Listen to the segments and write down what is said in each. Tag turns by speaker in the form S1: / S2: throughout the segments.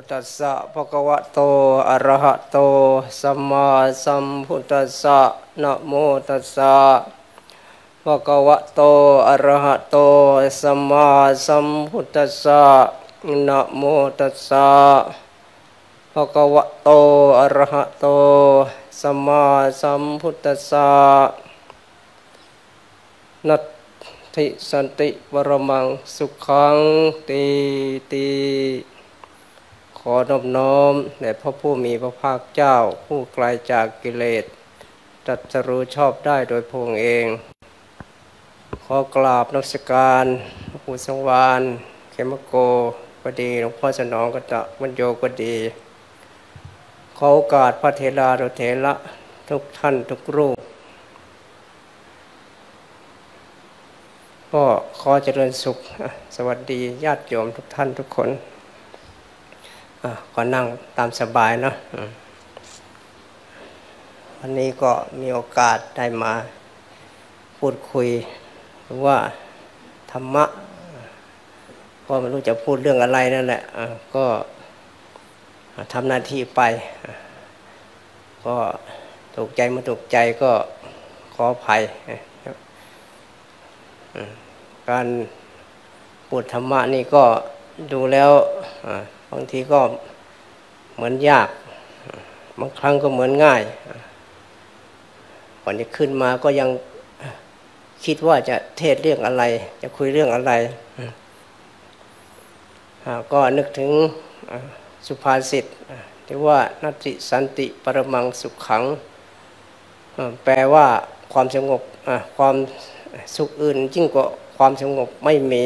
S1: ตัสสะภะคะวะโตอะระหะโตสัมมาสัมพุทธัสสะนะโมตัสสะภะคะวะโตอะระหะโตสัมมาสัมพุทธัสสะนะโมตัสสะภะคะวะโตอะระหะโตสัมมาสัมพุทธัสสะนัตถิสันติวรมังสุขังติติขอนอบน้อมแด่พระผู้มีพระภาคเจ้าผู้ไกลจากกิเลสตรัสรู้ชอบได้โดยพระองค์เองขอกราบนมัสการหลวงปู่สังวาลเขมโกก็ดีหลวงพ่อสนองกตะบรรโยก็ดีขอโอกาสพระเถรานุเถระทุกท่านทุกรูปก็ขอเจริญสุขสวัสดีญาติโยมทุกท่านทุกคนก็นั่งตามสบายเนาะวันนี้ก็มีโอกาสได้มาพูดคุยหรือว่าธรรมะก็ไม่รู้จะพูดเรื่องอะไรนั่นแหละก็ทำหน้าที่ไปก็ถูกใจไม่ถูกใจก็ขออภัยการพูดธรรมะนี่ก็ดูแล้วบางทีก็เหมือนยากบางครั้งก็เหมือนง่ายก่อนจะขึ้นมาก็ยังคิดว่าจะเทศเรื่องอะไรจะคุยเรื่องอะไรก็นึกถึงสุภาษิตที่ว่านัตติสันติปรมังสุขขังแปลว่าความสงบความสุขอื่นยิ่งกว่าความสงบไม่มี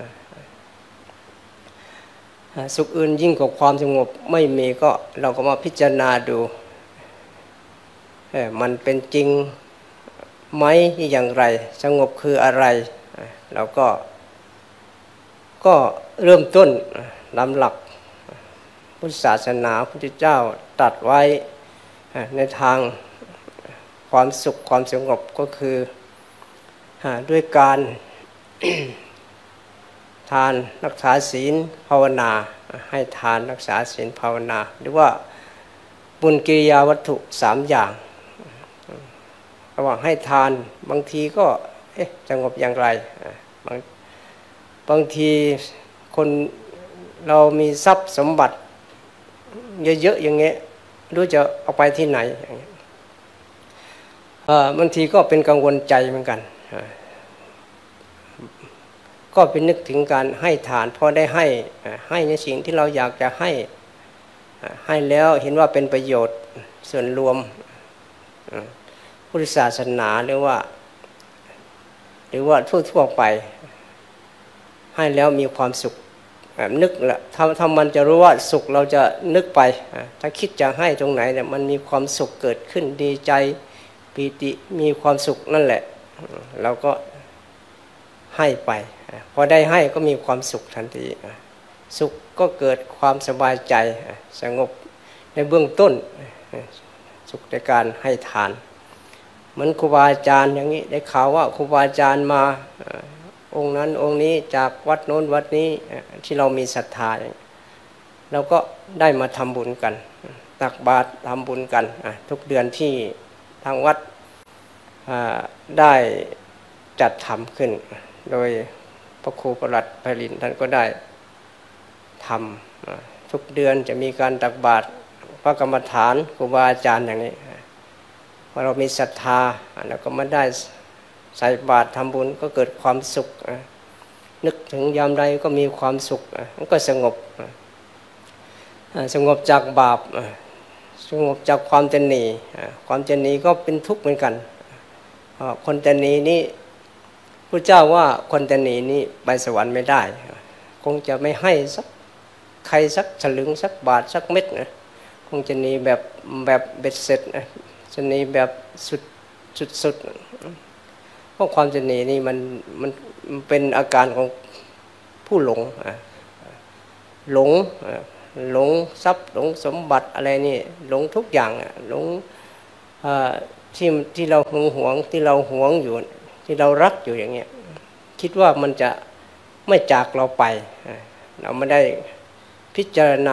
S1: สุขอื่นยิ่งกว่าความสงบไม่มีก็เราก็มาพิจารณาดูมันเป็นจริงไหมอย่างไรสงบคืออะไรเราก็เริ่มต้นนำหลักพุทธศาสนาพระพุทธเจ้าตรัสไว้ในทางความสุขความสงบก็คือด้วยการทานรักษาศีลภาวนาให้ทานรักษาศีลภาวนาหรือว่าบุญกิริยาวัตถุ3อย่างระหว่างให้ทานบางทีก็สงบอย่างไรบางทีคนเรามีทรัพย์สมบัติเยอะๆอย่างเงี้ยรู้จะเอาไปที่ไหนบางทีก็เป็นกังวลใจเหมือนกันก็เป็นนึกถึงการให้ทานพอได้ให้ในสิ่งที่เราอยากจะให้แล้วเห็นว่าเป็นประโยชน์ส่วนรวมพุทธศาสนาหรือว่าทั่วไปให้แล้วมีความสุขนึกละถ้ามันจะรู้ว่าสุขเราจะนึกไปถ้าคิดจะให้ตรงไหนเนี่ยมันมีความสุขเกิดขึ้นดีใจปีติมีความสุขนั่นแหละเราก็ให้ไปพอได้ให้ก็มีความสุขทันทีสุขก็เกิดความสบายใจสงบในเบื้องต้นสุขในการให้ทานเหมือนครูบาอาจารย์อย่างนี้ได้ข่าวว่าครูบาอาจารย์มาองค์นั้นองค์นี้จากวัดโน้นวัดนี้ที่เรามีศรัทธาเราก็ได้มาทำบุญกันตักบาตรทำบุญกันทุกเดือนที่ทางวัดได้จัดทำขึ้นโดยพระครูประหลัดไพลินท่านก็ได้ทำทุกเดือนจะมีการตักบาตรพระกรรมฐานครูบาอาจารย์อย่างนี้พอเรามีศรัทธาแล้วก็มาได้ใส่บาตรทำบุญก็เกิดความสุขนึกถึงยามใดก็มีความสุขมันก็สงบจากบาปสงบจากความตนีความตนีก็เป็นทุกข์เหมือนกันคนตนีนี่พระเจ้าว่าคนตนีนี่ไปสวรรค์ไม่ได้คงจะไม่ให้สักใครสักฉลึงสักบาทสักเม็ดนะคงจะหนีแบบเบ็ดเสร็จจะหนีแบบสุดเพราะความจะหนีนี่มันเป็นอาการของผู้หลงทรัพย์หลงสมบัติอะไรนี่หลงทุกอย่างหลงที่เราหวงที่เราหวงอยู่ที่เรารักอยู่อย่างเงี้ยคิดว่ามันจะไม่จากเราไปเราไม่ได้พิจารณา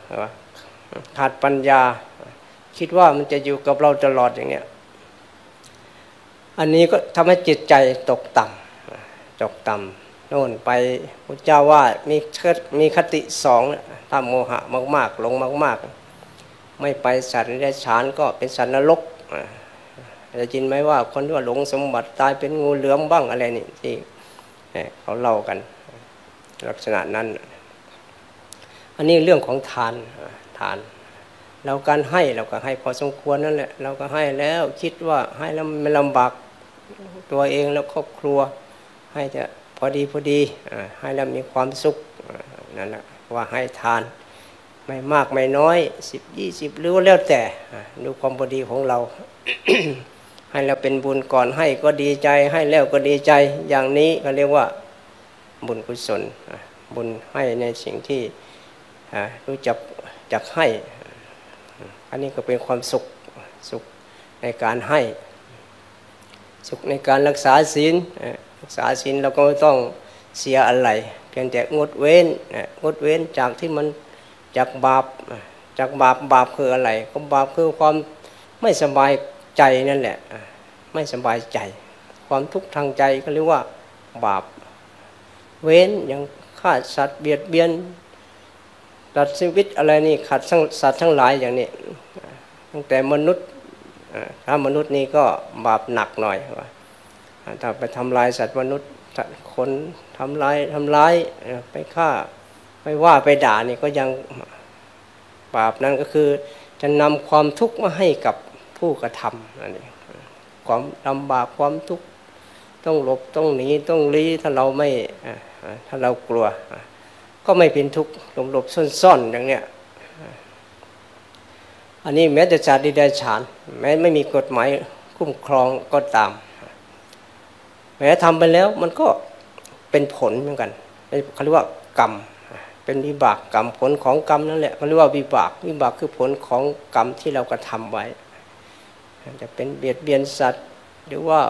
S1: ขาดปัญญาคิดว่ามันจะอยู่กับเราตลอดอย่างเนี้ยอันนี้ก็ทำให้จิตใจตกต่ำโน่นไปพระเจ้าว่ามีคติสองถ้าโมหะมากๆหลงมากๆไม่ไปสัตว์นิรัจฉานก็เป็นสัตว์นรกจะยินไหมว่าคนที่ว่าหลงสมบัติตายเป็นงูเหลือมบ้างอะไรนี่ที่เขาเล่ากันลักษณะนั้นอันนี้เรื่องของทานเราการให้เราก็ให้พอสมควรนั่นแหละเราก็ให้แล้วคิดว่าให้แล้วไม่ลำบากตัวเองแล้วครอบครัวให้จะพอดีให้แล้วมีความสุขนั่นแหละว่าให้ทานไม่มากไม่น้อย10-20หรือว่าแล้วแต่ดูความพอดีของเรา ให้เราเป็นบุญก่อนให้ก็ดีใจให้แล้วก็ดีใจอย่างนี้ก็เรียกว่าบุญกุศลบุญให้ในสิ่งที่รู้จักให้อันนี้ก็เป็นความสุขในการให้สุขในการรักษาศีลเราก็ไม่ต้องเสียอะไรเพียงแต่งดเว้นจากที่มันจากบาปคืออะไรก็บาปคือความไม่สบายใจนั่นแหละไม่สบายใจความทุกข์ทางใจก็เรียกว่าบาปเว้นอย่างฆ่าสัตว์เบียดเบียนตัดชีวิตอะไรนี่ขัดสัตว์ทั้งหลายอย่างนี้ตั้งแต่มนุษย์ถ้ามนุษย์นี่ก็บาปหนักหน่อยถ้าไปทำลายสัตว์มนุษย์คนทำร้ายไปฆ่าไปว่าไปด่านี่ก็ยังบาปนั้นก็คือจะนำความทุกข์มาให้กับผู้กระทำนั่นเองความลำบากความทุกข์ต้องหลบต้องหนีต้องลี้ถ้าเรากลัวก็ไม่เป็นทุกข์หลบซ่อนอย่างเนี้ยอันนี้แม้แต่สัตว์ดิเรกชันแม้ไม่มีกฎหมายคุ้มครองก็ตามแม้ทำไปแล้วมันก็เป็นผลเหมือนกันเขาเรียกว่ากรรมเป็นวิบากกรรมผลของกรรมนั่นแหละเขาเรียกว่าวิบากคือผลของกรรมที่เรากระทำไว้จะเป็นเบียดเบียนสัตว์หรือว่า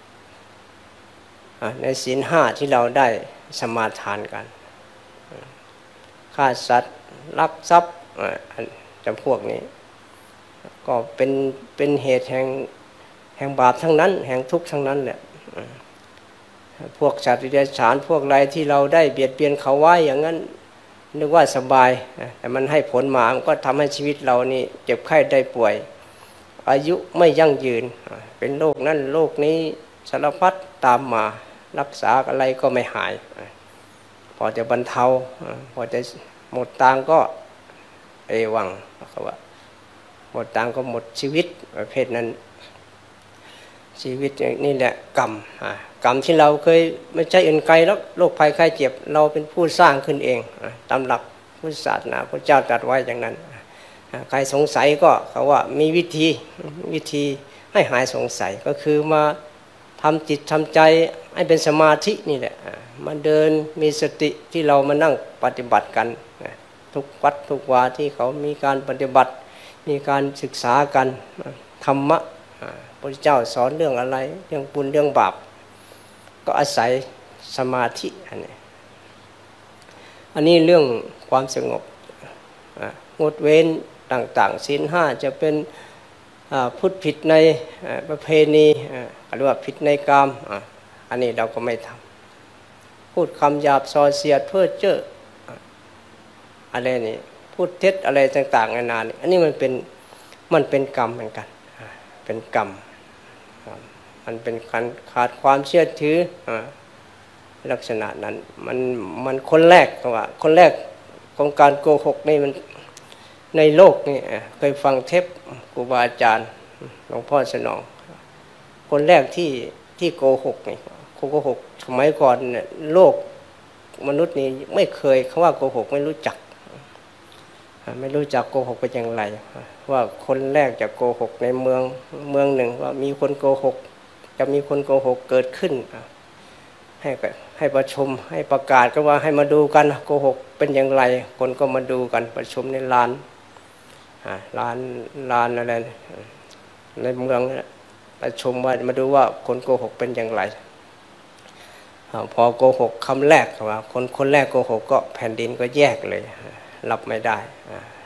S1: ในศีล5ที่เราได้สมาทานกันฆ่าสัตว์ลักทรัพย์จำพวกนี้ก็เป็นเหตุแห่งบาปทั้งนั้นแห่งทุกข์ทั้งนั้นแหละพวกสัตว์ดิเรกชันพวกอะไรที่เราได้เบียดเบียนเขาไว้อย่างนั้นนึกว่าสบายแต่มันให้ผลมามันก็ทำให้ชีวิตเรานี่เจ็บไข้ได้ป่วยอายุไม่ยั่งยืนเป็นโรคนั้นโรคนี้สารพัดตามมารักษาอะไรก็ไม่หายพอจะบรรเทาพอจะหมดตังก็เอวังเขาว่าหมดตังก็หมดชีวิตประเภทนั้นชีวิตนี่แหละกรรมที่เราเคยไม่ใช่อื่นไกลแล้วโรคภัยไข้เจ็บเราเป็นผู้สร้างขึ้นเองตามหลักพุทธศาสนาพระเจ้าตรัสไว้อย่างนั้นใครสงสัยก็เขาว่ามีวิธีให้หายสงสัยก็คือมาทำจิตทำใจให้เป็นสมาธินี่แหละมาเดินมีสติที่เรามานั่งปฏิบัติกันทุกวัดทุกวาที่เขามีการปฏิบัติมีการศึกษากันธรรมะพระเจ้าสอนเรื่องอะไรเรื่องบุญเรื่องบาปก็อาศัยสมาธิอันนี้เรื่องความสงบงดเว้นต่างๆศีล5จะเป็นพูดผิดในประเพณีหรือว่าผิดในกามอันนี้เราก็ไม่ทำพูดคำหยาบส่อเสียดเพ้อเจ้ออะไรนี่พูดเท็จอะไรต่างๆนานาอันนี้มันเป็นกรรมเหมือนกันเป็นกรรมมันเป็นการขาดความเชื่อถือลักษณะนั้นมันคนแรกว่าคนแรกของการโกหกนี่มันในโลกนี่เคยฟังเทปครูบาอาจารย์หลวงพ่อสนองคนแรกที่โกหกนี่โกหกสมัยก่อนเนี่ยโลกมนุษย์นี่ไม่เคยคำว่าโกหกไม่รู้จักโกหกเป็นอย่างไรว่าคนแรกจะโกหกในเมืองหนึ่งว่ามีคนโกหกจะมีคนโกหกเกิดขึ้นให้ประชุมให้ประกาศก็ว่าให้มาดูกันโกหกเป็นอย่างไรคนก็มาดูกันประชุมในลานอะไรในเมืองประชุมว่ามาดูว่าคนโกหกเป็นอย่างไรพอโกหกคำแรกว่าคนแรกโกหกก็แผ่นดินก็แยกเลยรับไม่ได้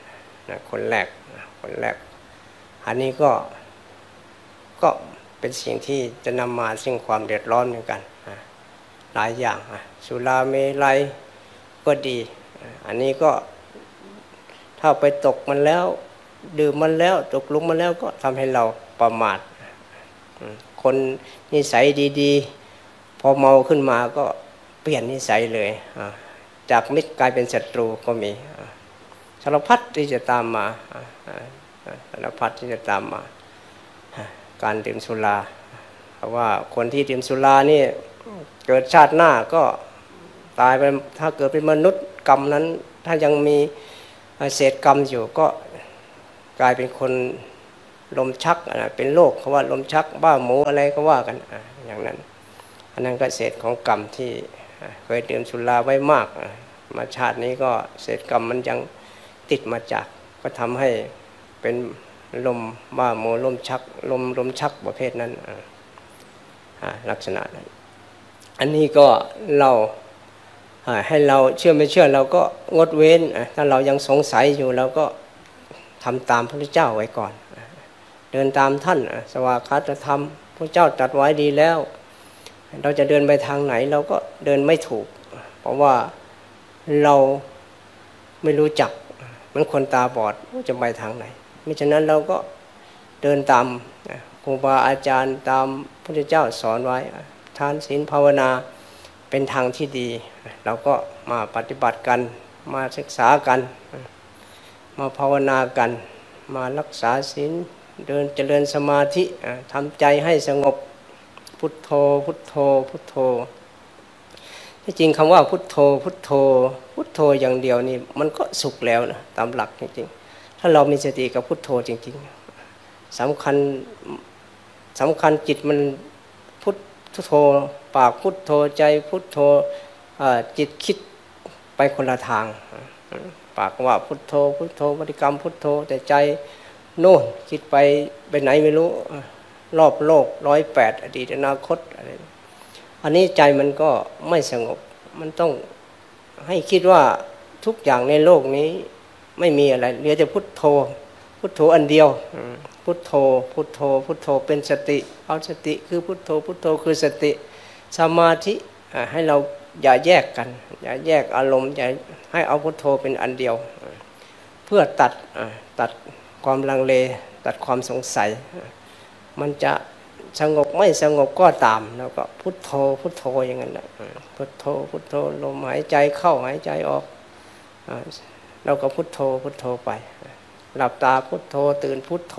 S1: คนแรกอันนี้ก็เป็นสิ่งที่จะนำมาซึ่งความเดือดร้อนเหมือนกันหลายอย่างสุราเมลัยก็ดีอันนี้ก็ถ้าไปตกมันแล้วดื่มมันแล้วตกหลุมมันแล้วก็ทำให้เราประมาทคนนิสัยดีๆพอเมาขึ้นมาก็เปลี่ยนนิสัยเลยจากมิตรกลายเป็นศัตรูก็มีสารพัดที่จะตามมาสารพัดที่จะตามมาการดื่มสุราเพราะว่าคนที่ดื่มสุรานี่เกิดชาติหน้าก็ตายไปถ้าเกิดเป็นมนุษย์กรรมนั้นถ้ายังมีเศษกรรมอยู่ก็กลายเป็นคนลมชักเป็นโรคเขาว่าลมชักบ้าหมูอะไรก็ว่ากันอย่างนั้นอันนั้นก็เศษของกรรมที่เคยดื่มสุราไว้มากมาชาตินี้ก็เศษกรรมมันยังติดมาจากก็ทำให้เป็นลมบ้าหมูลมชักประเภทนั้นลักษณะนั้นอันนี้ก็เราให้เราเชื่อไม่เชื่อเราก็งดเว้นถ้าเรายังสงสัยอยู่เราก็ทำตามพระพุทธเจ้าไว้ก่อนเดินตามท่านสวากขาตธรรมพระเจ้าตรัสไว้ดีแล้วเราจะเดินไปทางไหนเราก็เดินไม่ถูกเพราะว่าเราไม่รู้จักเหมือนคนตาบอดจะไปทางไหนมิฉะนั้นเราก็เดินตามครูบาอาจารย์ตามพระพุทธเจ้าสอนไว้ทานศีลภาวนาเป็นทางที่ดีเราก็มาปฏิบัติกันมาศึกษากันมาภาวนากันมารักษาศีลเดินเจริญสมาธิทำใจให้สงบพุทโธพุทโธพุทโธที่จริงคำว่าพุทโธพุทโธพุทโธอย่างเดียวนี่มันก็สุขแล้วนะตามหลักจริงๆถ้าเรามีสติกับพุทโธจริงๆสำคัญจิตมันพุทโธปากพุทโธใจพุทโธจิตคิดไปคนละทางปากว่าพุทโธพุทโธบริกรรมพุทโธแต่ใจโน่นคิดไปไหนไม่รู้รอบโลก108อดีตอนาคตอะไรอันนี้ใจมันก็ไม่สงบมันต้องให้คิดว่าทุกอย่างในโลกนี้ไม่มีอะไรเหลือแต่พุทโธพุทโธอันเดียวพุทโธพุทโธพุทโธเป็นสติเอาสติคือพุทโธพุทโธคือสติสมาธิให้เราอย่าแยกกันอย่าแยกอารมณ์อย่าให้เอาพุทโธเป็นอันเดียวเพื่อตัดความลังเลตัดความสงสัยมันจะสงบไม่สงบก็ตามแล้วก็พุทโธพุทโธอย่างนั้นแหละพุทโธพุทโธลมหายใจเข้าหายใจออกเราก็พุทโธพุทโธไปหลับตาพุทโธตื่นพุทโธ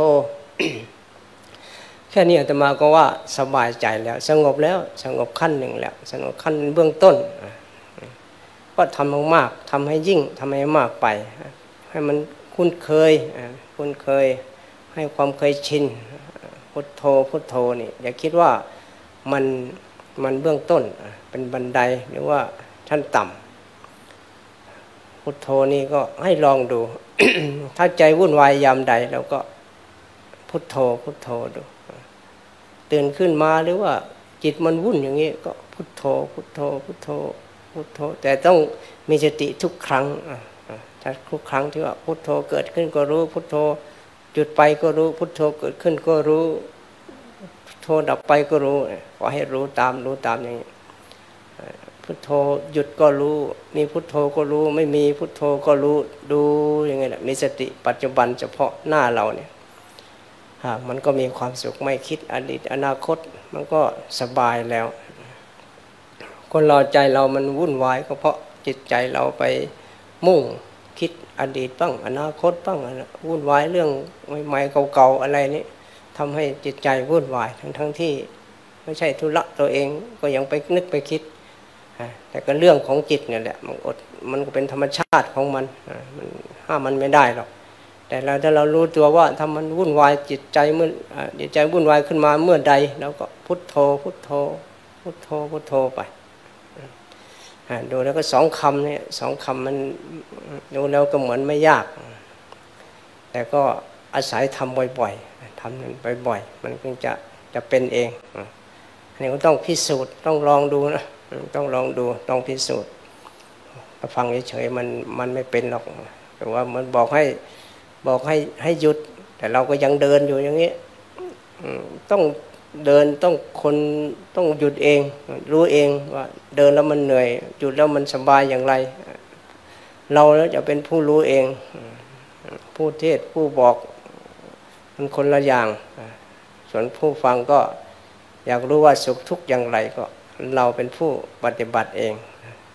S1: แค่นี้อาตมาก็ว่าสบายใจแล้วสงบแล้วสงบขั้นหนึ่งแล้วสงบขั้นเบื้องต้นก็ทำมากๆทำให้ยิ่งทำให้มากไปให้มันคุ้นเคยให้ความเคยชินพุทโธพุทโธนี่อย่าคิดว่ามันเบื้องต้นเป็นบันไดหรือว่าชั้นต่ำพุทโธนี่ก็ให้ลองดู ถ้าใจวุ่นวายยามใดเราก็พุทโธพุทโธดูตื่นขึ้นมาหรือว่าจิตมันวุ่นอย่างนี้ก็พุทโธพุทโธพุทโธพุทโธแต่ต้องมีสติทุกครั้งถ้าทุกครั้งที่ว่าพุทโธเกิดขึ้นก็รู้พุทโธหยุดไปก็รู้พุทโธเกิดขึ้นก็รู้พุทโธดับไปก็รู้ขอให้รู้ตามอย่างนี้พุทโธหยุดก็รู้มีพุทโธก็รู้ไม่มีพุทโธก็รู้ดูอย่างนี้แหละมีสติปัจจุบันเฉพาะหน้าเราเนี่ยมันก็มีความสุขไม่คิดอดีตอนาคตมันก็สบายแล้วคนเราใจเรามันวุ่นวายก็เพราะจิตใจเราไปมุ่งคิดอดีตบ้างอนาคตบ้างวุ่นวายเรื่องใหม่ๆเก่าๆอะไรนี่ทำให้จิตใจวุ่นวายทั้งที่ไม่ใช่ธุระตัวเองก็ยังไปนึกไปคิดแต่ก็เรื่องของจิตเนี่ยแหละมันก็เป็นธรรมชาติของมันห้ามมันไม่ได้หรอกแต่ถ้าเรารู้ตัวว่าถ้ามันวุ่นวายจิตใจวุ่นวายขึ้นมาเมื่อใดเราก็พุทโธพุทโธพุทโธพุทโธไปดูแล้วก็2 คำเนี่ย2 คำมันดูแล้วก็เหมือนไม่ยากแต่ก็อาศัยทำบ่อยๆทำมันบ่อยๆมันจึงจะเป็นเองอันนี้ก็ต้องพิสูจน์ต้องลองดูนะต้องลองดูต้องพิสูจน์ฟังเฉยๆมันไม่เป็นหรอกแต่ว่ามันบอกให้บอกให้หยุดแต่เราก็ยังเดินอยู่อย่างนี้ต้องเดินต้องคนต้องหยุดเองรู้เองว่าเดินแล้วมันเหนื่อยหยุดแล้วมันสบายอย่างไรเราแล้วจะเป็นผู้รู้เองผู้เทศผู้บอกมันคนละอย่างส่วนผู้ฟังก็อยากรู้ว่าสุขทุกข์อย่างไรก็เราเป็นผู้ปฏิบัติเอง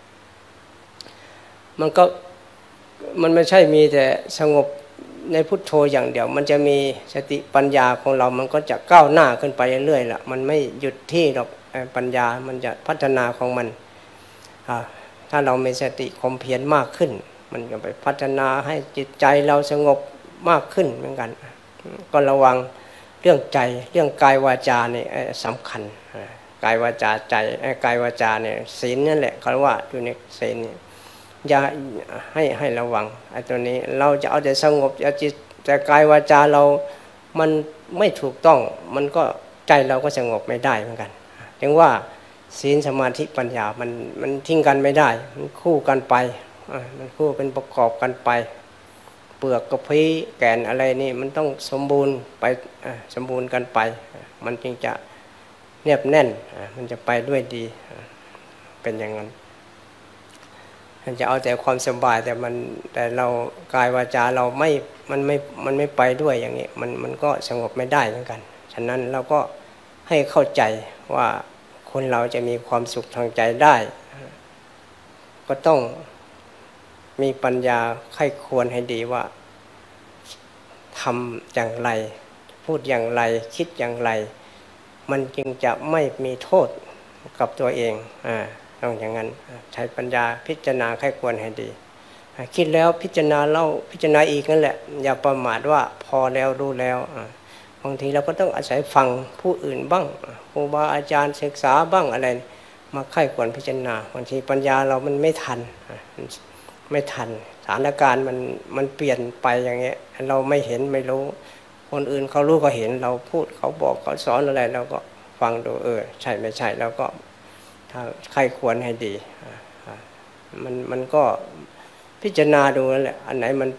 S1: มันไม่ใช่มีแต่สงบในพุทโธอย่างเดียวมันจะมีสติปัญญาของเรามันก็จะก้าวหน้าขึ้นไปเรื่อยๆล่ะมันไม่หยุดที่หรอกปัญญามันจะพัฒนาของมันถ้าเรามีสติความเพียรมากขึ้นมันจะไปพัฒนาให้จิตใจเราสงบมากขึ้นเหมือนกันก็ระวังเรื่องใจเรื่องกายวาจาเนี่ยสำคัญกายวาจาใจกายวาจาเนี่ยศีลนั่นแหละเขาว่าอยู่ในศีลอย่าให้ระวังไอ้ตัวนี้เราจะเอาแต่สงบเอาจิตแต่กายวาจาเรามันไม่ถูกต้องมันก็ใจเราก็สงบไม่ได้เหมือนกันจึงว่าศีลสมาธิปัญญามันทิ้งกันไม่ได้มันคู่กันไปมันคู่เป็นประกอบกันไปเปลือกกระพี้แก่นอะไรนี่มันต้องสมบูรณ์ไปสมบูรณ์กันไปมันจึงจะแนบแน่นมันจะไปด้วยดีเป็นอย่างนั้นมันจะเอาแต่ความสบายแต่เรากายวาจาเรามันไม่ไปด้วยอย่างนี้มันก็สงบไม่ได้เหมือนกันฉะนั้นเราก็ให้เข้าใจว่าคนเราจะมีความสุขทางใจได้ก็ต้องมีปัญญาไข้ควรให้ดีว่าทำอย่างไรพูดอย่างไรคิดอย่างไรมันจึงจะไม่มีโทษกับตัวเองต้องอย่างนั้นใช้ปัญญาพิจารณาไข้ควรให้ดีคิดแล้วพิจารณาเล่าพิจารณาอีกนั่นแหละอย่าประมาทว่าพอแล้วรู้แล้วบางทีเราก็ต้องอาศัยฟังผู้อื่นบ้างครูบาอาจารย์ศึกษาบ้างอะไรมาไข้ควรพิจารณาบางทีปัญญาเรามันไม่ทันสถานการณ์มันเปลี่ยนไปอย่างเงี้ยเราไม่เห็นไม่รู้คนอื่นเขารู้เขาเห็นเราพูดเขาบอกเขาสอนอะไรเราก็ฟังดูใช่ไม่ใช่แล้วก็ถ้าใครควรให้ดีมันก็พิจารณาดูนั่นแหละอันไหนมัน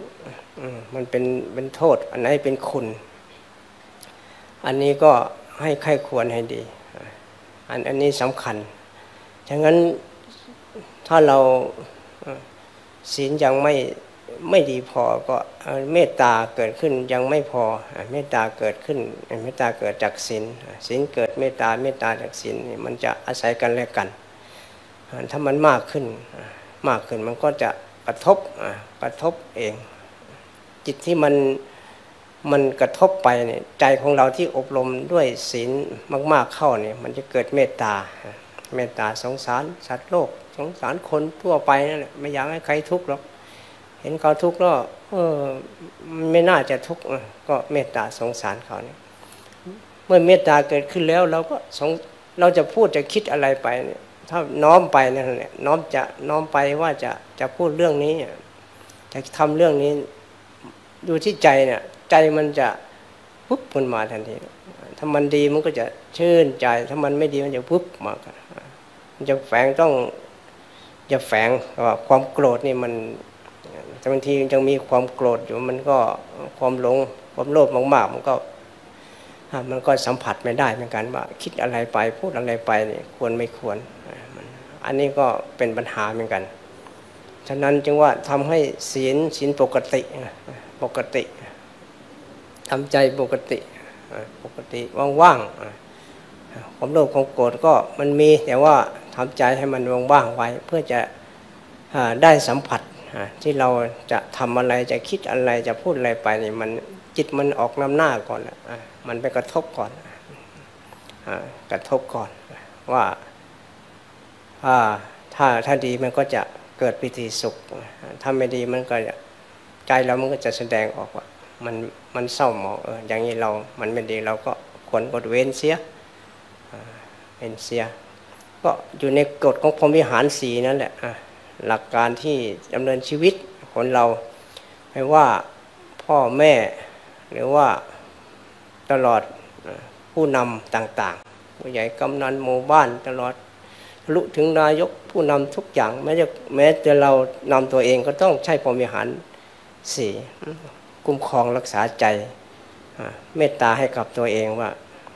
S1: เป็นโทษอันไหนเป็นคุณอันนี้ก็ให้ใครควรให้ดีอันนี้สำคัญฉะนั้นถ้าเราศีลยังไม่ดีพอก็เมตตาเกิดขึ้นยังไม่พอเมตตาเกิดขึ้นเมตตาเกิดจากศีลเกิดเมตตาจากศีลมันจะอาศัยกันและกันถ้ามันมากขึ้นมันก็จะกระทบเองจิตที่มันกระทบไปเนี่ยใจของเราที่อบรมด้วยศีลมากๆเข้าเนี่ยมันจะเกิดเมตตาสงสารสัตว์โลกสงสารคนทั่วไปนั่นแหละไม่อยากให้ใครทุกข์หรอกเห็นเขาทุกข์แล้วไม่น่าจะทุกข์ก็เมตตาสงสารเขาเนี่ยเมื่อเมตตาเกิดขึ้นแล้วเราจะพูดจะคิดอะไรไปเนี่ยถ้าน้อมไปนั่นแหละน้อมไปว่าจะพูดเรื่องนี้จะทำเรื่องนี้ดูที่ใจเนี่ยใจมันจะปุ๊บขึ้นมาทันทีถ้ามันดีมันก็จะชื่นใจถ้ามันไม่ดีมันจะปุ๊บมามันจะแฝงว่าความโกรธนี่มันบางทียังมีความโกรธอยู่มันก็ความหลงความโลภมากๆมันก็สัมผัสไม่ได้เหมือนกันว่าคิดอะไรไปพูดอะไรไปนี่ควรไม่ควรอันนี้ก็เป็นปัญหาเหมือนกันฉะนั้นจึงว่าทำให้ศีลปกติทำใจปกติว่างๆความโลภความโกรธก็มันมีแต่ว่าทำใจให้มันว่างๆไว้เพื่อจะได้สัมผัสที่เราจะทำอะไรจะคิดอะไรจะพูดอะไรไปนี่มันจิตมันออกนำหน้าก่อนมันไปกระทบก่อนว่าถ้าดีมันก็จะเกิดปิติสุขถ้าไม่ดีมันก็ใจเรามันก็จะแสดงออกว่ามันเศร้าหมองอย่างนี้มันไม่ดีเราก็ควรกดเว้นเสียก็อยู่ในกฎของพรหมวิหารสี่นั่นแหละหลักการที่ดำเนินชีวิตคนเราไม่ว่าพ่อแม่หรือว่าตลอดผู้นำต่างๆผู้ใหญ่กำนันหมู่บ้านตลอดลุถึงนายกผู้นำทุกอย่างแม้แต่เรานำตัวเองก็ต้องใช้พรหมวิหารสี่คุ้มครองรักษาใจเมตตาให้กับตัวเองว่า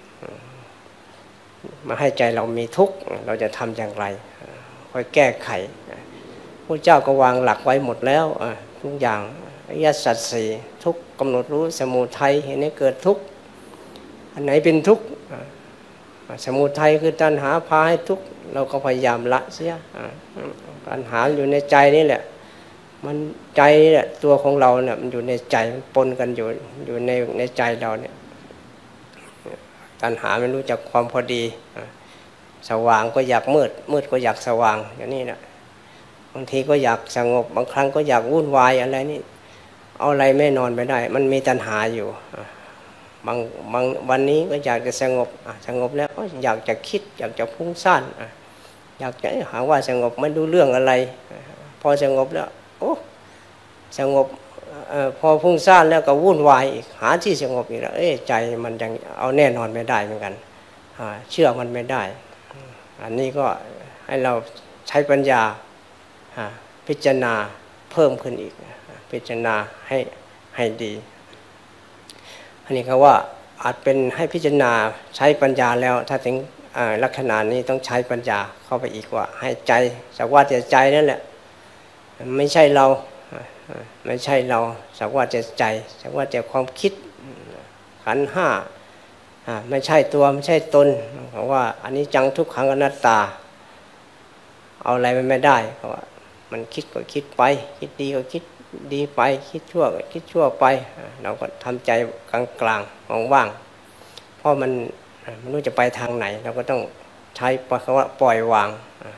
S1: มาให้ใจเรามีทุกข์เราจะทำอย่างไรค่อยแก้ไขพระเจ้าก็วางหลักไว้หมดแล้วทุกอย่างอริยสัจสี่ทุกข์กำหนดรู้สมุทัยเห็นให้เกิดทุกข์อันไหนเป็นทุกข์สมุทัยคือตัณหาพาให้ทุกข์เราก็พยายามละเสียตัณหาอยู่ในใจนี่แหละมันใจเนี่ยตัวของเราเนี่ยมันอยู่ในใจมันปนกันอยู่ในใจเราเนี่ยตัณหาไม่รู้จักความพอดีสว่างก็อยากมืดมืดก็อยากสว่างอย่างนี้นะบางทีก็อยากสงบบางครั้งก็อยากวุ่นวายอะไรนี่เอาอะไรไม่นอนไม่ได้มันมีตัณหาอยู่บางวันนี้ก็อยากจะสงบสงบแล้วก็อยากจะคิดอยากจะฟุ้งซ่านอยากจะหาว่าสงบไม่รู้เรื่องอะไรพอสงบแล้วโอ้สงบพอฟุ้งซ่านแล้วก็วุ่นวายอีกหาที่สงบอีกแล้วใจมันยังเอาแน่นอนไม่ได้เหมือนกันเชื่อมันไม่ได้อันนี้ก็ให้เราใช้ปัญญาพิจารณาเพิ่มขึ้นอีกพิจารณาให้ดีอันนี้เขาว่าอาจเป็นให้พิจารณาใช้ปัญญาแล้วถ้าถึงลักษณะนี้ต้องใช้ปัญญาเข้าไปอีกว่าให้ใจสักว่าแต่ใจนั่นแหละไม่ใช่เราไม่ใช่เราสักว่าแต่ใจสักว่าแต่ความคิดขันธ์ห้าไม่ใช่ตัวไม่ใช่ตนเพราะว่าอันนี้จังทุกขังอนัตตาเอาอะไรไม่ได้เพราะว่ามันคิดก็คิดไปคิดดีก็คิดดีไปคิดชั่วก็คิดชั่วไปเราก็ทำใจกลางๆว่างๆเพราะมันไม่รู้จะไปทางไหนเราก็ต้องใช้คำว่าปล่อยวาง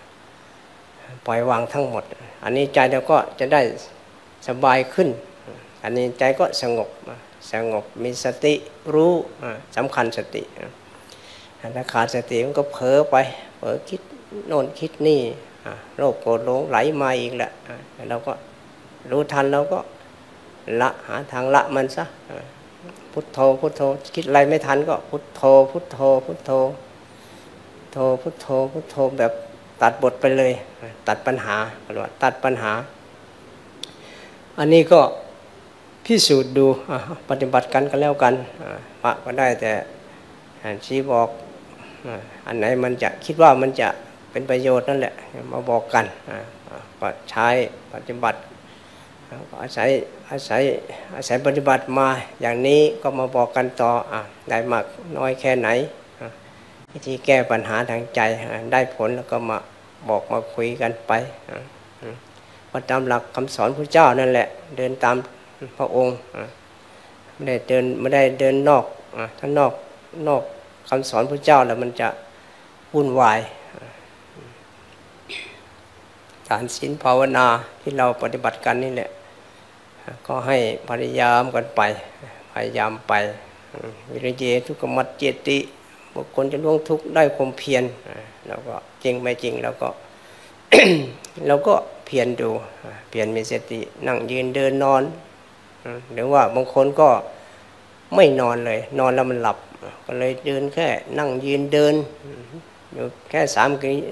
S1: ทั้งหมดอันนี้ใจเราก็จะได้สบายขึ้นอันนี้ใจก็สงบมีสติรู้สำคัญสติถ้าขาดสติมันก็เผลอไปเผลอคิดโน่นคิดนี่โลภโกรธหลงไหลมาอีกแหละเราก็รู้ทันเราก็ละหาทางละมันซะพุทโธพุทโธคิดอะไรไม่ทันก็พุทโธพุทโธพุทโธพุทโธพุทโธแบบตัดบทไปเลยตัดปัญหาหรือว่าตัดปัญหาอันนี้ก็พิสูจน์ดูปฏิบัติกันก็แล้วกันพระก็ได้แต่ชี้บอกอันไหนมันจะคิดว่ามันจะเป็นประโยชน์นั่นแหละมาบอกกันก็ใช้ปฏิบัติอาศัยปฏิบัติมาอย่างนี้ก็มาบอกกันต่อได้มากน้อยแค่ไหนวิธีแก้ปัญหาทางใจได้ผลแล้วก็มาบอกมาคุยกันไปก็ตามหลักคำสอนพระเจ้านั่นแหละเดินตามพระองค์ไม่ได้เดินนอกถ้านอกคำสอนพระเจ้าแล้วมันจะวุ่นวายทานศีลภาวนาที่เราปฏิบัติกันนี่แหละก็ให้พยายามกันไปวิริเยทุกขมัจเจติบุคคลจะล่วงทุกข์ได้ความเพียรแล้วก็จริงไม่จริงแล้วก็ เราก็เพียรดูเพียรมีสตินั่งยืนเดินนอนหรือว่าบางคนก็ไม่นอนเลยนอนแล้วมันหลับก็เลยเดินแค่นั่งยืนเดินอยู่แค่3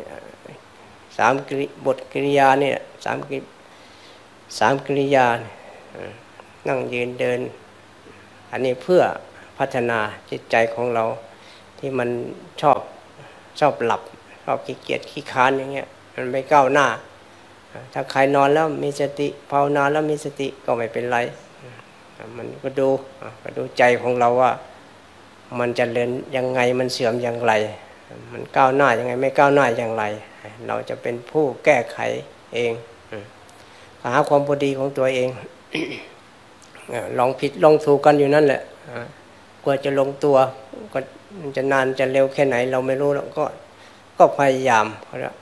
S1: บทกิริยาเนี่ย3กิริยานั่งยืนเดินอันนี้เพื่อพัฒนาจิตใจของเราที่มันชอบหลับชอบขี้เกียจขี้ค้านอย่างเงี้ยมันไม่ก้าวหน้าถ้าใครนอนแล้วมีสติภาวนาแล้วมีสติก็ไม่เป็นไรมันก็ดูใจของเราว่ามันจะเดินยังไงมันเสื่อมอย่างไรมันก้าวหน้ายังไงไม่ก้าวหน้าอย่างไรเราจะเป็นผู้แก้ไขเองหาความพอดีของตัวเอง ลองผิดลองถูกกันอยู่นั่นแหละกว่าจะลงตัวก็จะนานจะเร็วแค่ไหนเราไม่รู้แล้วก็พยายาม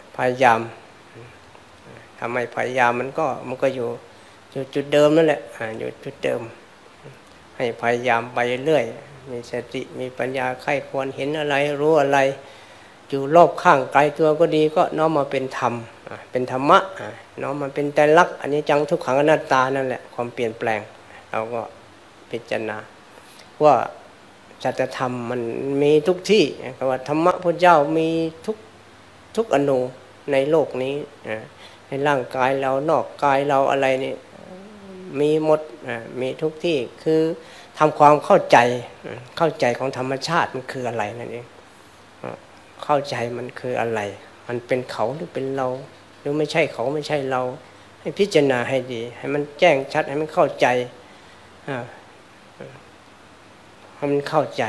S1: ทำไมพยายามมันก็อยู่จุดเดิมนั่นแหละอยู่จุดเดิมให้พยายามไปเรื่อยมีสติมีปัญญาใครควรเห็นอะไรรู้อะไรอยู่รอบข้างไกลตัวก็ดีก็น้อมมาเป็นธรรมเป็นธรรมะน้อมมาเป็นไตรลักษณ์อันนี้จังทุกขังอนัตตานั่นแหละความเปลี่ยนแปลงเราก็พิจารณาว่าสัจธรรมมันมีทุกที่คำว่าธรรมะพระเจ้ามีทุกอนูในโลกนี้ในร่างกายเรานอกกายเราอะไรนี่มีหมดมีทุกที่คือทำความเข้าใจของธรรมชาติมันคืออะไรนั่นเองเข้าใจมันคืออะไรมันเป็นเขาหรือเป็นเราหรือไม่ใช่เขาไม่ใช่เราให้พิจารณาให้ดีให้มันแจ้งชัดให้มันเข้าใจให้มันเข้าใจ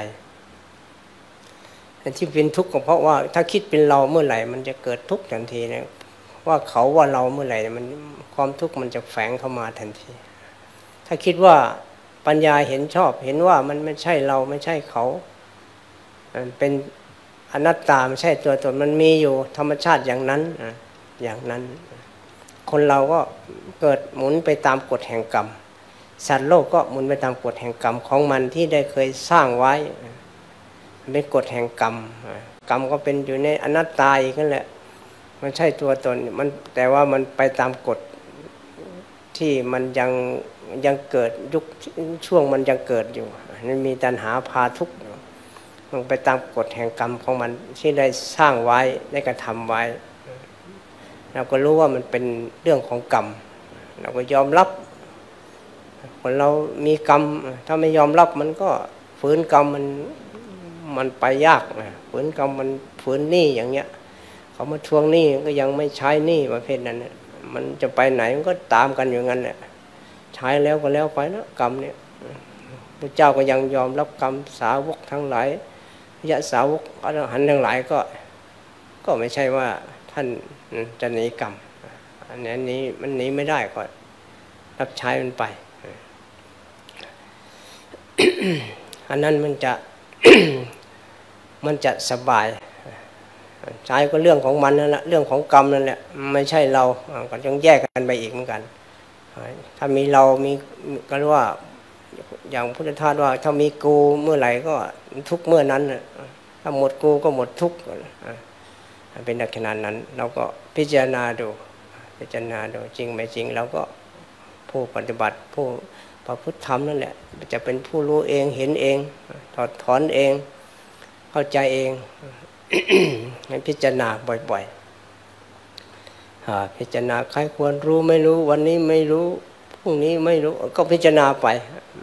S1: ที่เป็นทุกข์ก็เพราะว่าถ้าคิดเป็นเราเมื่อไหร่มันจะเกิดทุกข์ทันทีนะว่าเขาว่าเราเมื่อไหร่มันความทุกข์มันจะแฝงเข้ามาทันทีถ้าคิดว่าปัญญาเห็นชอบเห็นว่ามันไม่ใช่เราไม่ใช่เขามันเป็นอนัตตาไม่ใช่ตัวตนมันมีอยู่ธรรมชาติอย่างนั้นอย่างนั้นคนเราก็เกิดหมุนไปตามกฎแห่งกรรมสัตว์โลกก็หมุนไปตามกฎแห่งกรรมของมันที่ได้เคยสร้างไว้เป็นกฎแห่งกรรมกรรมก็เป็นอยู่ในอนัตตาอีกนั่นแหละมันใช่ตัวตนมันแต่ว่ามันไปตามกฎที่มันยังเกิดยุคช่วงมันยังเกิดอยู่มันมีตัณหาพาทุกข์มันไปตามกฎแห่งกรรมของมันที่ได้สร้างไว้ได้กระทำไว้เราก็รู้ว่ามันเป็นเรื่องของกรรมเราก็ยอมรับคนเรามีกรรมถ้าไม่ยอมรับมันก็ฝืนกรรมมันไปยากฝืนกรรมมันฝืนหนี้อย่างเงี้ยเขามาทวงหนี้ก็ยังไม่ใช้หนี้ประเภทนั้นมันจะไปไหนมันก็ตามกันอย่างนั้นแหละใช้แล้วก็แล้วไปนะกรรมเนี่ยพระเจ้าก็ยังยอมรับกรรมสาวกทั้งหลายยะสาวกอรหันต์ทั้งหลายก็ไม่ใช่ว่าท่านจะหนีกรรมอันนี้มันหนีไม่ได้ก็รับใช้มันไป อันนั้นมันจะ มันจะสบายใช้ก็เรื่องของมันนั่นแหละเรื่องของกรรมนั่นแหละไม่ใช่เราก็ต้องแยกกันไปอีกเหมือนกันถ้ามีเรามีก็รู้ว่าอย่างพุทธทาสว่าถ้ามีกูเมื่อไหร่ก็ทุกเมื่อนั้นถ้าหมดกูก็หมดทุกเป็นขนาดนั้นเราก็พิจารณาดูจริงไม่จริงเราก็ผู้ปฏิบัติผู้ประพฤติธรรมนั่นแหละจะเป็นผู้รู้เองเห็นเองถอดถอนเองเข้าใจเอง ให้พิจารณาบ่อยๆพิจารณาใครควรรู้ไม่รู้วันนี้ไม่รู้พรุ่งนี้ไม่รู้ก็พิจารณาไป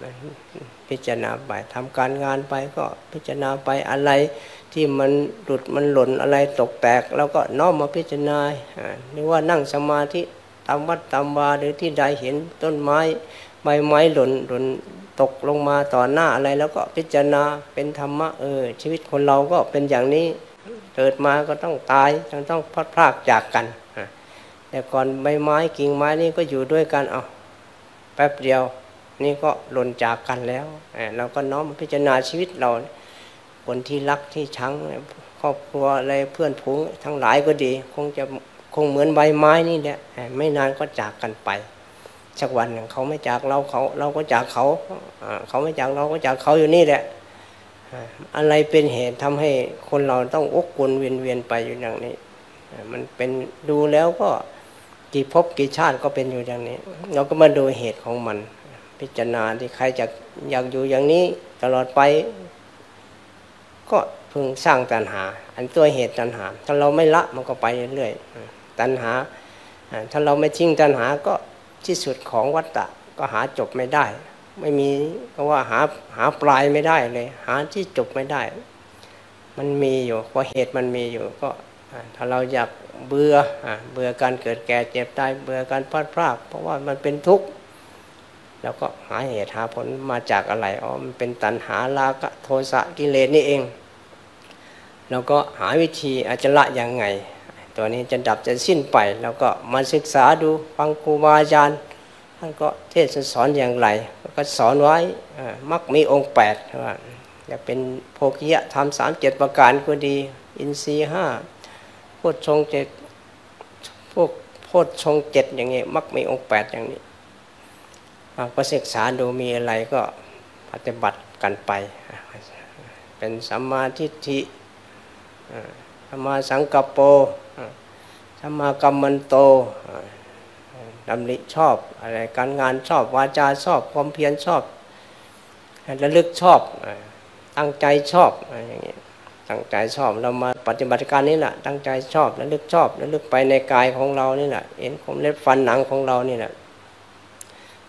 S1: ทำการงานไปก็พิจารณาไปอะไรที่มันหลุดมันหล่นอะไรตกแตกแล้วก็น้อมมาพิจารณาหรือว่านั่งสมาธิตามวัดตามวาหรือที่ใดเห็นต้นไม้ใบไม้หล่นตกลงมาต่อหน้าอะไรแล้วก็พิจารณาเป็นธรรมะชีวิตคนเราก็เป็นอย่างนี้เกิดมาก็ต้องตายต้องพลัดพรากจากกันแต่ก่อนใบไม้กิ่งไม้นี่ก็อยู่ด้วยกันแป๊บเดียวนี่ก็หล่นจากกันแล้วเราก็น้อมพิจารณาชีวิตเราคนที่รักที่ชังครอบครัวอะไรเพื่อนฝูงทั้งหลายก็ดีคงเหมือนใบไม้นี่แหละไม่นานก็จากกันไปสักวันหนึ่งเขาไม่จากเราก็จากเขาเขาไม่จากเราก็จากเขาอยู่นี่แหละอะไรเป็นเหตุทำให้คนเราต้องวกวนเวียนไปอยู่อย่างนี้มันเป็นดูแล้วก็กี่ภพกี่ชาติก็เป็นอยู่อย่างนี้เราก็มาดูเหตุของมันพิจารณาที่ใครอยากอยู่อย่างนี้ตลอดไปก็พึงสร้างตัณหาอันตัวเหตุตัณหาถ้าเราไม่ละมันก็ไปเรื่อยๆตัณหาถ้าเราไม่ทิ้งตัณหาก็ที่สุดของวัฏฏะก็หาจบไม่ได้ไม่มีก็ว่าหาปลายไม่ได้เลยหาที่จบไม่ได้มันมีอยู่เพราะเหตุมันมีอยู่ก็ถ้าเราอยากเบื่อการเกิดแก่เจ็บตายเบื่อการพลาดพลาดเพราะว่ามันเป็นทุกข์แล้วก็หาเหตุหาผลมาจากอะไรมันเป็นตัณหาราคะโทสะกิเลสนี่เองแล้วก็หาวิธีอาจจะละยังไงตัวนี้จะดับจะสิ้นไปแล้วก็มาศึกษาดูฟังครูบาอาจารย์ท่านก็เทศสอนอย่างไรก็สอนไว้มักมีองค์8ว่าจะเป็นโภคิยธรรม37ประการก็ดีอินทรีย์5โพชฌงค์7พวกโพชฌงค์7อย่างนี้มักมีองค์8อย่างนี้ก็ศึกษาดูมีอะไรก็ปฏิบัติกันไปเป็นสัมมาทิฏฐิสัมมาสังกัปโปสัมมากัมมันโตดำริชอบอะไรการงานชอบวาจาชอบความเพียรชอบระลึกชอบตั้งใจชอบอย่างนี้ตั้งใจชอบเรามาปฏิบัติการนี้แหละตั้งใจชอบระลึกไปในกายของเรานี่แหละเห็นผมเล็บฟันหนังของเรานี่แหละ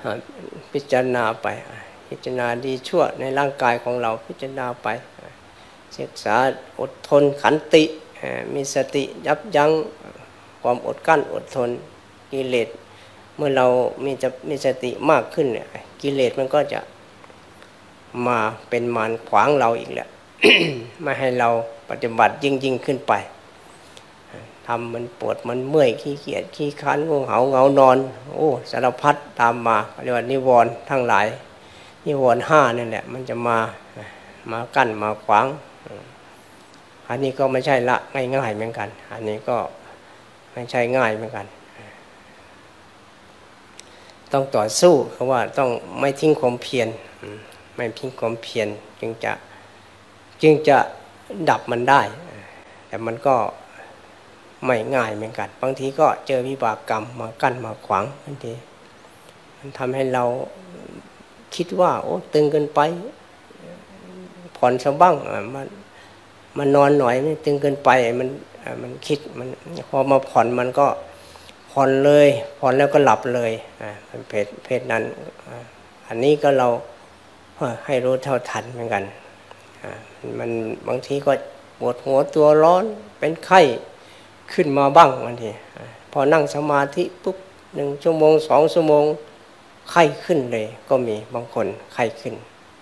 S1: พิจารณาไปพิจารณาดีชั่วในร่างกายของเราพิจารณาไปศึกษาอดทนขันติมีสติยับยั้งความอดกั้นอดทนกิเลสเมื่อเรามีสติมากขึ้นเนี่ยกิเลสมันก็จะมาเป็นมารขวางเราอีกแหละ ไม่ให้เราปฏิบัติยิ่งขึ้นไปทำมันปวดมันเมื่อยขี้เกียจขี้ค้านง่วงเหงาเงานอนโอ้สารพัดตามมาเรียกว่านิวรณ์ทั้งหลายนิวรณ์ห้านั่นแหละมันจะมากั้นมาขวางอันนี้ก็ไม่ใช่ละง่ายๆเหมือนกันอันนี้ก็ไม่ใช่ง่ายเหมือนกันต้องต่อสู้เพราะว่าต้องไม่ทิ้งความเพียรไม่ทิ้งความเพียรจึงจะดับมันได้แต่มันก็ไม่ง่ายเหมือนกันบางทีก็เจอวิบากกรรมมากั้นมาขวางบางทีมันทำให้เราคิดว่าโอ้ตึงเกินไปผ่อนซะบ้างมันนอนหน่อยไม่ตึงเกินไปมันคิดมันพอมาผ่อนมันก็ผ่อนเลยผ่อนแล้วก็หลับเลยมันเพศนั้นอันนี้ก็เราให้รู้เท่าทันเหมือนกันมันบางทีก็ปวดหัวตัวร้อนเป็นไข้ขึ้นมาบ้างบางทีพอนั่งสมาธิปุ๊บ1 ชั่วโมง2 ชั่วโมงไข้ขึ้นเลยก็มีบางคนไข้ขึ้น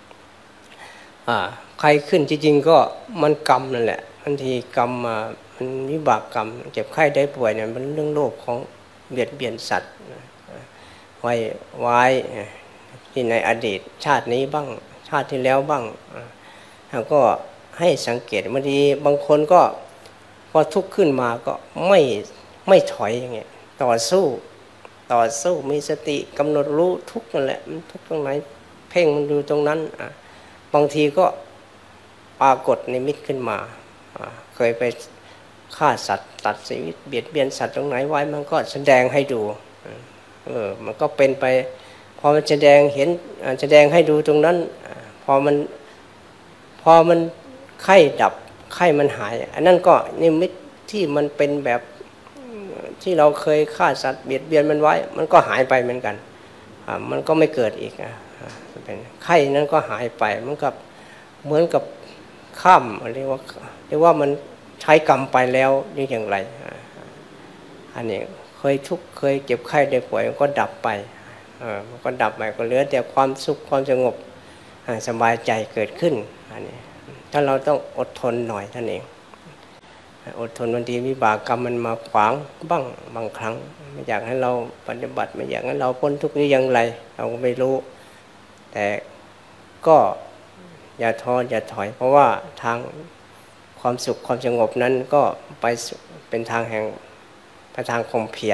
S1: ไข้ขึ้นจริงๆก็มันกรรมนั่นแหละบางทีกรรมมามันวิบากกรรมเจ็บไข้ได้ป่วยเนี่ยมันเรื่องโลกของเบียดเบียนสัตว์ไว้ที่ในอดีตชาตินี้บ้างชาติที่แล้วบ้างแล้วก็ให้สังเกตบางทีบางคนก็พอทุกข์ขึ้นมาก็ไม่ถอยอย่างเงี้ยต่อสู้มีสติกำหนดรู้ทุกข์นั่นแหละมันทุกข์ตรงไหนเพ่งมันดูตรงนั้นบางทีก็ปรากฏนิมิตขึ้นมาเคยไปฆ่าสัตว์ตัดชีวิตเบียดเบียนสัตว์ตรงไหนไว้มันก็แสดงให้ดูมันก็เป็นไปพอมันแสดงให้ดูตรงนั้นพอมันไข้ดับไข้มันหายอันนั้นก็นิมิตที่มันเป็นแบบที่เราเคยฆ่าสัตว์เบียดเบียนมันไว้มันก็หายไปเหมือนกันมันก็ไม่เกิดอีกเป็นไข้นั้นก็หายไปเหมือนกับข้ามเรียกว่ามันใช้กรรมไปแล้วนี่อย่างไรอันนี้เคยทุกข์เคยเจ็บไข้ได้ป่วยมันก็ดับไปมันก็ดับไปก็เหลือแต่ความสุขความสงบสบายใจเกิดขึ้นอันนี้ถ้าเราต้องอดทนหน่อยท่านเองอดทนบางทีวิบากกรรมมันมาขวางบ้างบางครั้งไม่อยากให้เราปฏิบัติไม่อยากให้เราพ้นทุกข์นี้อย่างไรเราก็ไม่รู้แต่ก็อย่าท้ออย่าถอยเพราะว่าทางความสุขความสงบนั้นก็ไปเป็นทางแห่งทางความเพียร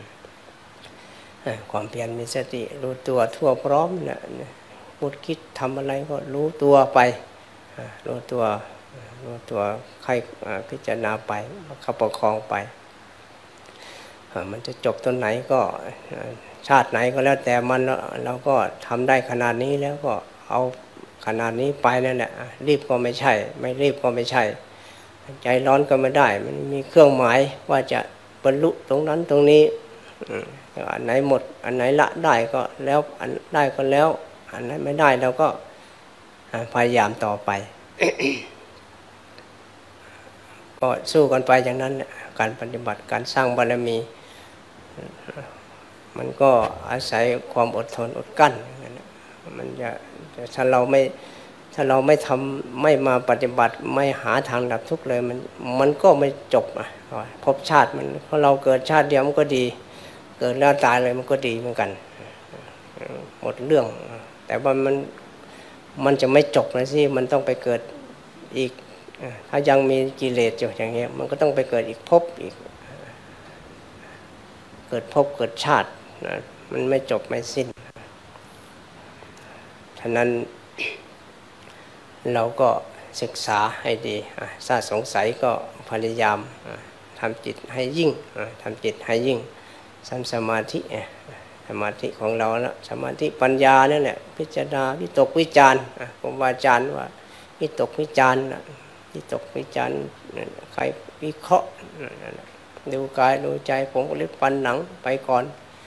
S1: ความเพียรมีสติรู้ตัวทั่วพร้อมนะพูดคิดทำอะไรก็รู้ตัวไปรู้ตัวใครพิจารณาไปเข้าประคองไปมันจะจบตอนไหนก็ชาติไหนก็แล้วแต่มันเราก็ทำได้ขนาดนี้แล้วก็เอาขนาดนี้ไปนั่นแหละรีบก็ไม่ใช่ไม่รีบก็ไม่ใช่ใจร้อนก็ไม่ได้มันมีเครื่องหมายว่าจะบรรลุตรงนั้นตรงนี้อันไหนหมดอันไหนละได้ก็แล้วอันได้ก็แล้วอันไหนไม่ได้เราก็พยายามต่อไป ก็สู้กันไปอย่างนั้นการปฏิบัติการสร้างบารมีมันก็อาศัยความอดทนอดกั้นมันจะถ้าเราไม่ทำไม่มาปฏิบัติไม่หาทางดับทุกข์เลยมันก็ไม่จบภพชาติมันเพราะเราเกิดชาติเดียวมันก็ดีเกิดแล้วตายเลยมันก็ดีเหมือนกันหมดเรื่องแต่ว่ามันจะไม่จบนะสิมันต้องไปเกิดอีกถ้ายังมีกิเลสอยู่อย่างเงี้ยมันก็ต้องไปเกิดอีกภพอีกเกิดภพเกิดชาติมันไม่จบไม่สิ้นฉะนั้นเราก็ศึกษาให้ดีถ้าสงสัยก็พยายามทำจิตให้ยิ่งทำจิตให้ยิ่งสมาธิของเรานะสมาธิปัญญานั่นแหละพิจารณาวิตกวิจารผมว่าอาจารย์ว่าวิตกวิจารวิตกวิจารใครวิเคราะห์ดูกายดูใจผมก็เลยปันหนังไปก่อน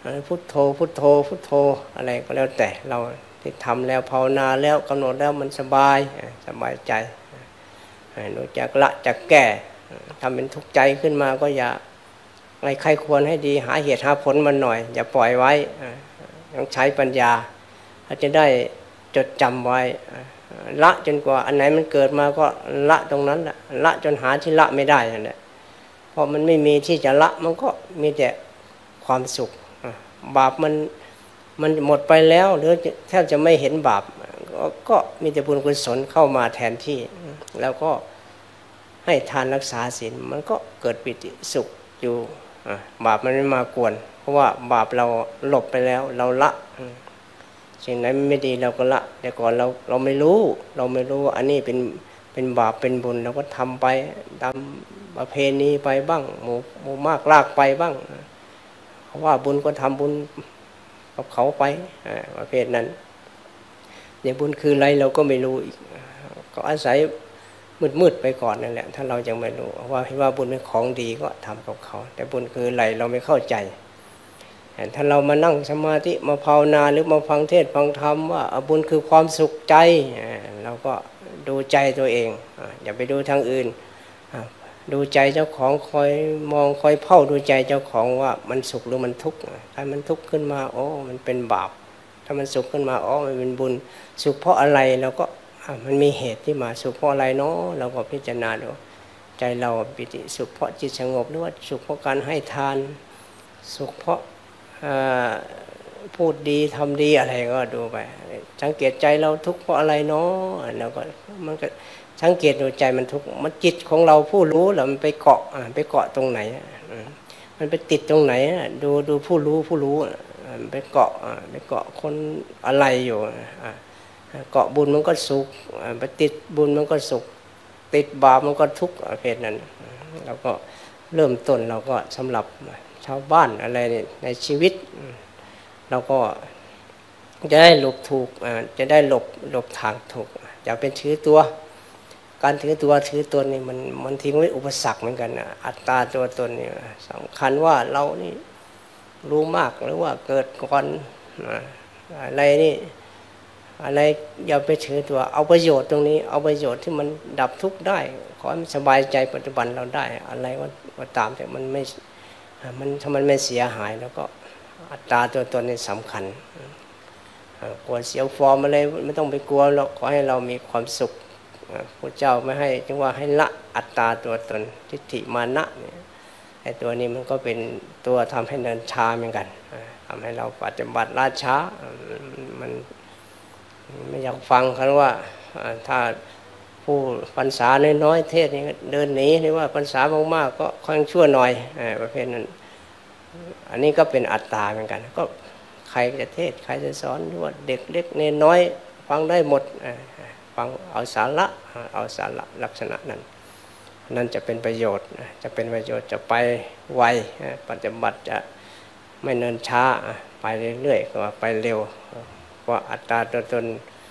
S1: พุทโธพุทโธพุทโธอะไรก็แล้วแต่เราที่ทำแล้วภาวนาแล้วกำหนดแล้วมันสบายใจรู้จักละจักแก้ทำเป็นทุกข์ใจขึ้นมาก็อย่าอะไรใครควรให้ดีหาเหตุหาผลมันหน่อยอย่าปล่อยไว้ต้องใช้ปัญญาเราจะได้จดจำไว้ละจนกว่าอันไหนมันเกิดมาก็ละตรงนั้นละจนหาที่ละไม่ได้นั่นแหละเพราะมันไม่มีที่จะละมันก็มีแต่ความสุขบาปมันหมดไปแล้วหรือแทบจะไม่เห็นบาปก็มีแต่บุญกุศลเข้ามาแทนที่แล้วก็ให้ทานรักษาศีลมันก็เกิดปิติสุขอยู่บาปมันไม่มากวนเพราะว่าบาปเราหลบไปแล้วเราละสิ่งไหนไม่ดีเราก็ละแต่ก่อนเราไม่รู้ว่าอันนี้เป็นบาปเป็นบุญเราก็ทำไปตามประเพณีไปบ้างหมู่มากลากไปบ้างเพราะว่าบุญก็ทำบุญกับเขาไปประเภทนั้นเนี่ยบุญคืออะไรเราก็ไม่รู้อีกก็อาศัยมืดไปก่อนนั่นแหละถ้าเรายังไม่รู้ว่าเห็นว่าบุญเป็นของดีก็ทำกับเขาแต่บุญคืออะไรเราไม่เข้าใจถ้าเรามานั่งสมาธิมาภาวนาหรือมาฟังเทศน์ฟังธรรมว่าบุญคือความสุขใจเราก็ดูใจตัวเองอย่าไปดูทางอื่นดูใจเจ้าของคอยมองคอยเฝ้าดูใจเจ้าของว่ามันสุขหรือมันทุกข์ถ้ามันทุกข์ขึ้นมาโอ้มันเป็นบาปถ้ามันสุขขึ้นมาอ๋อมันเป็นบุญสุขเพราะอะไรเราก็มันมีเหตุที่มาสุขเพราะอะไรเนาะเราก็พิจารณาดูใจเราปิติสุขเพราะจิตสงบหรือว่าสุขเพราะการให้ทานสุขเพราะพูดดีทำดีอะไรก็ดูไปสังเกตใจเราทุกข์เพราะอะไรเนาะแล้วก็มันก็สังเกตดูใจมันทุกข์มันจิตของเราผู้รู้แล้วมันไปเกาะตรงไหนมันไปติดตรงไหนดูผู้รู้ไปเกาะคนอะไรอยู่เกาะบุญมันก็สุขไปติดบุญมันก็สุขติดบาปมันก็ทุกข์ประเภทนั้นเราก็เริ่มต้นเราก็สำหรับชาวบ้านอะไรในชีวิตเราก็จะได้หลบถูกจะได้หลบทางถูกอย่าเป็นถือตัวการถือตนนี่มันทิ้งไว้อุปสรรคเหมือนกันนะอัตตาตัวตนนี่สำคัญว่าเรานี่รู้มากหรือว่าเกิดก่อนอะไรนี่อะไรอย่าไปถือตัวเอาประโยชน์ตรงนี้เอาประโยชน์ที่มันดับทุกข์ได้ขอให้มันสบายใจปัจจุบันเราได้อะไรว่าตามแต่มันไม่ถ้ามันไม่เสียหายแล้วก็อัตตาตัวตนนี่สำคัญกลัวเสียฟอร์มอะไรไม่ต้องไปกลัวหรอกขอให้เรามีความสุขพระเจ้าไม่ให้จึงว่าให้ละอัตตาตัวตนทิฏฐิมานะเนี่ยไอ้ตัวนี้มันก็เป็นตัวทำให้เนินช้าเหมือนกันทำให้เราปฏิบัติล่าช้ามันไม่อยากฟังกันว่าถ้าผู้พรรษาน้อยๆเทศนี่เดินหนีหรือว่าพรรษามากๆก็ค่อยชั่วหน่อยประเภทนั้นอันนี้ก็เป็นอัตตาเหมือนกันก็ใครจะเทศใครจะสอนว่าเด็กเล็กเนน้อยฟังได้หมดฟังเอาสาระลักษณะนั้นนั่นจะเป็นประโยชน์จะไปไวปฏิบัติจะไม่เนินช้าไปเรื่อยๆก็ไปเร็วเพราะอัตตาตัวตน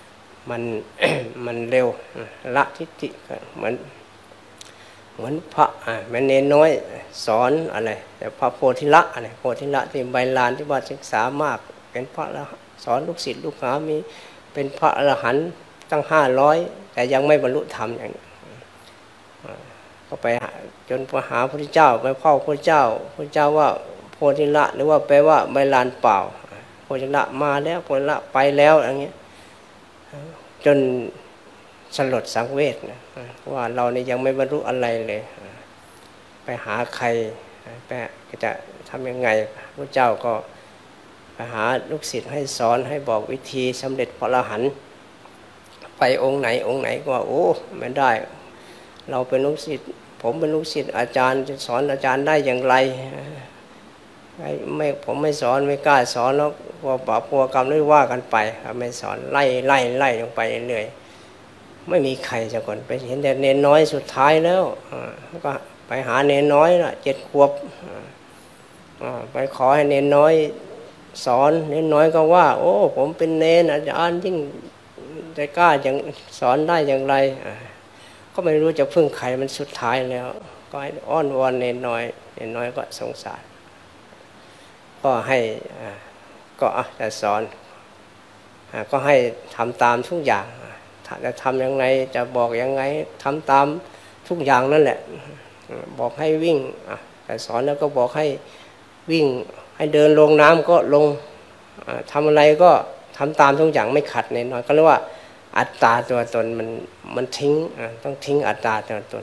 S1: มันเร็วละทิฏฐิเหมือนพระแม่เนรน้อยสอนอะไรแต่พระโพธิละอะไรโพธิละที่ใบลานที่ว่าศึกษามากเป็นพระละสอนลูกศิษย์ลูกหามีเป็นพระอรหันต์ตั้ง500แต่ยังไม่บรรลุธรรมอย่างนี้ก็ไปจนไปหาพระพุทธเจ้าไปเฝ้าพระเจ้าว่าโพธิละหรือว่าแปลว่าใบลานเปล่าโพธิละมาแล้วโพธิละไปแล้วอย่างเงี้ยจนสลดสังเวชนะว่าเราเนี่ยยังไม่บรรลุอะไรเลยไปหาใครไปจะทำยังไงพระเจ้าก็ไปหาลูกศิษย์ให้สอนให้บอกวิธีสำเร็จพระอรหันต์ไปองค์ไหนก็ว่าโอ้ไม่ได้เราเป็นลูกศิษย์ผมเป็นลูกศิษย์อาจารย์จะสอนอาจารย์ได้อย่างไรผมไม่สอนไม่กล้าสอนแล้วกลัวบาปกลัวกรรมไม่ว่ากันไปไม่สอนไล่ลงไปเรื่อยไม่มีใครจะก่อนไปเห็นแต่เนนน้อยสุดท้ายแล้วก็ไปหาเนนน้อยละ7 ขวบไปขอให้เนนน้อยสอนเนนน้อยก็ว่าโอ้ผมเป็นเนนอาจารย์ยิ่งจะกล้าอย่างสอนได้อย่างไรก็ไม่รู้จะพึ่งใครมันสุดท้ายแล้วก็อ้อนวอนเนนน้อยก็สงสารก็ก็ให้ก็จะสอนก็ให้ทำตามทุกอย่างจะทำยังไงจะบอกยังไงทำตามทุกอย่างนั่นแหละบอกให้วิ่งแต่สอนแล้วก็บอกให้วิ่งให้เดินลงน้ำก็ลงทำอะไรก็ทำตามทุกอย่างไม่ขัดแน่นอนก็เรียกว่าอัตตาตัวตนมันทิ้งต้องทิ้งอัตตาตัวตน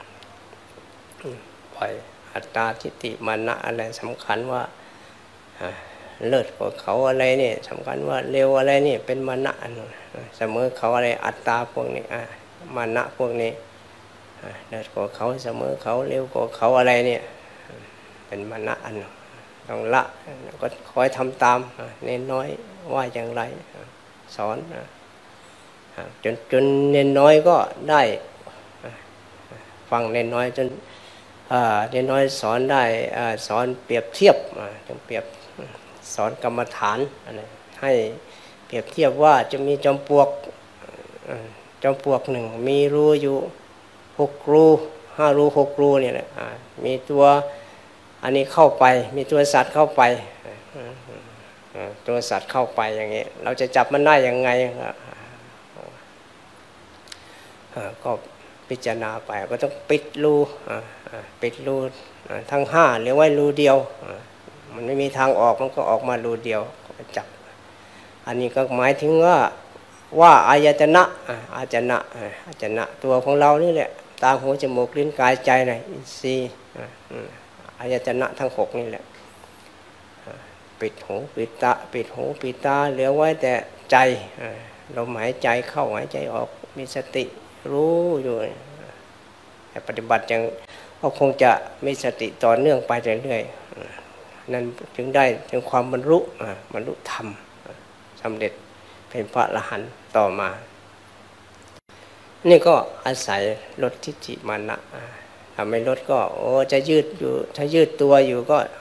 S1: ปล่อยอัตตาทิฏฐิมานะอะไรสำคัญว่าเลิศกว่าเขาอะไรนี่สำคัญว่าเร็วอะไรนี่เป็นมานะเสมอเขาอะไรอัตตาพวกนี้มานะพวกนี้เลิศกว่าเขาเสมอเขาเร็วกว่าเขาอะไรเนี่ยเป็นมานะต้องละก็คอยทำตามเน้นน้อยว่าอย่างไรสอนจนเน้นน้อยก็ได้ฟังเน้นน้อยจนเน้นน้อยสอนได้สอนเปรียบเทียบจนเปรียบสอนกรรมฐานให้เปรียบเทียบว่าจะมีจอมปลวกหนึ่งมีรูอยู่6 รู5 รู6 รูเนี่ยแหละมีตัวอันนี้เข้าไปมีตัวสัตว์เข้าไปตัวสัตว์เข้าไปอย่างนี้เราจะจับมันได้ยังไงก็พิจารณาไปก็ต้องปิดรูทั้ง5เหลือไว้รูเดียวมันไม่มีทางออกมันก็ออกมารูเดียวก็จับอันนี้ก็หมายถึงว่าอายตนะอาจนะตัวของเรานี่แหละตาหูจมูกลิ้นกายใจนะอินทรีย์อายตนะทั้ง6นี่แหละปิดหูปิดตาเหลือไว้แต่ใจลมหายใจเข้าหายใจออกมีสติรู้อยู่แต่ปฏิบัติยังก็คงจะมีสติต่อเนื่องไปเรื่อยๆนั่นจึงได้ถึงความบรรลุธรรมสำเร็จเป็นพระอรหันต์ต่อมานี่ก็อาศัยลดทิฏฐิมานะถ้าไม่ลดก็จะยืดอยู่ถ้ายืดตัวอยู่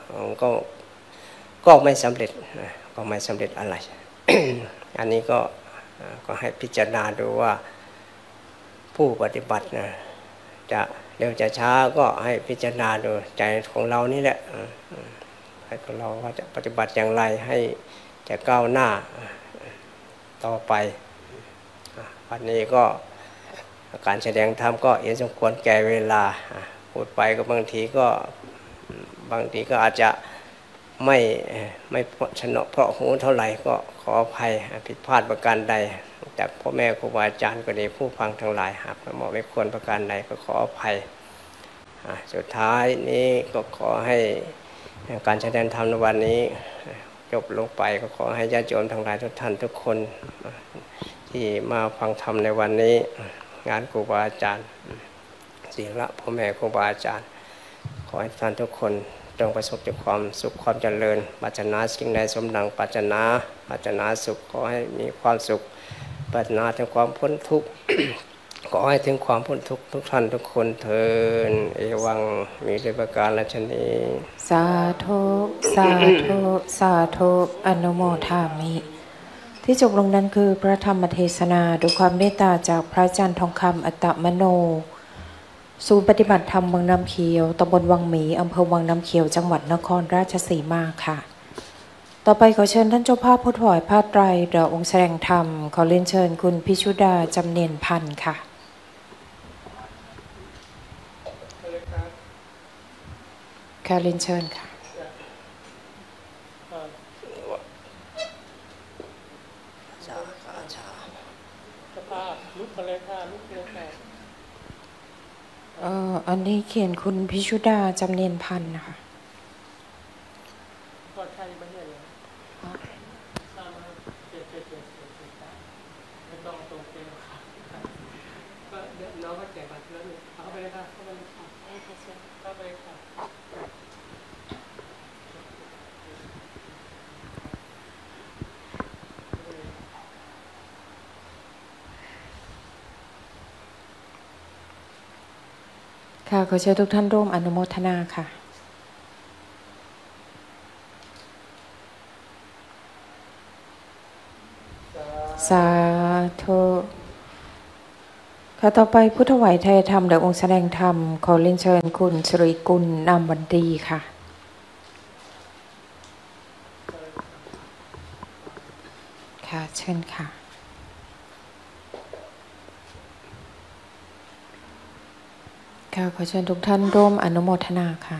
S1: ก็ไม่สำเร็จอะไร อันนี้ก็ให้พิจารณาดูว่าผู้ปฏิบัติจะเร็วจะช้าก็ให้พิจารณาดูใจของเรานี่แหละให้ของเราว่าจะปฏิบัติอย่างไรให้จะก้าวหน้าต่อไปวันนี้ก็การแสดงธรรมก็เห็นสมควรแก่เวลาพูดไปก็บางทีก็อาจจะไม่ชนะเพราะหูเท่าไหร่ก็ขออภัยผิดพลาดประการใดจากพ่อแม่ครูบาอาจารย์ก็ดีผู้ฟังทั้งหลายหากเหมาะไม่ควรประการใดก็ขออภัยสุดท้ายนี้ก็ขอให้การแสดงธรรมในวันนี้จบลงไปก็ขอให้ญาติโยมทั้งหลายทุกท่านทุกคนที่มาฟังธรรมในวันนี้งานครูบาอาจารย์ศีลพ่อแม่ครูบาอาจารย์ขอให้ท่านทุกคนจงประสบแต่ความสุขความเจริญปรารถนาสิ่งใดสมดังปรารถนาสุขขอให้มีความสุขปรารถนาถึงความพ้นทุกข์ ขอให้ถึงความพ้นทุกข์ทุกท่านทุกคนเถิดเอวังมีด้วยประการฉะนี้
S2: สาธุสาธุสาธุอนุโมทามิที่จบลงนั้นคือพระธรรมเทศนาด้วยความเมตตาจากพระอาจารย์ทองคำอัตตมโนศูนย์ปฏิบัติธรรมวังน้ำเขียวตำบลวังหมีอำเภอวังน้ำเขียวจังหวัดนครราชสีมาค่ะต่อไปขอเชิญท่านเจ้าภาพผู้ถวายผ้าไตรพระองค์แสดงธรรมขอเรียนเชิญคุณพิชุดาจำเนียนพันธ์ค่ะค่ะเรียนเชิญค่ะ
S3: ลุกมาเลยค่ะลุกเลยค่ะ
S2: อันนี้เขียนคุณพิชุดาจำเนียนพันธ์นะคะ
S3: ก็ใช่ไม่ใช่เลยตามมาเจ็ดไม่ต้องตรงเต็มค่ะก็เดี๋ยวน้องก็แจกบัตรแล้วนี่เข้าไปเลยค่ะเข้าไปเลยค่ะเข้าไปค่ะ
S2: ค่ะขอเชิญทุกท่านร่วมอนุโมทนาค่ะสาธุค่ะต่อไปผู้ถวายไทยธรรมโดยองค์แสดงธรรมขอเรียนเชิญคุณสุริกุลนามวันดีค่ะเชิญค่ะค่ะขอเชิญทุกท่านร่วมอนุโมทนาค่ะ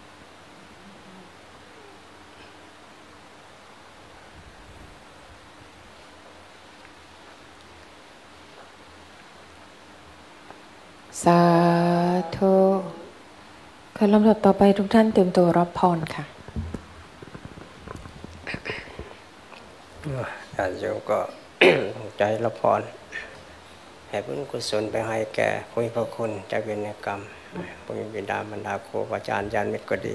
S2: สาธุค่ะลำดับต่อไปทุกท่านเตรียมตัวรับพรค่ะ
S1: ญาติโยมก็ ใจรับพรให้บุญกุศลไปให้แก่ผู้มีพระคุณเจ้าเวรกรรมผู้มีบิดามารดาครูอาจารย์ญาติมิตรก็ดี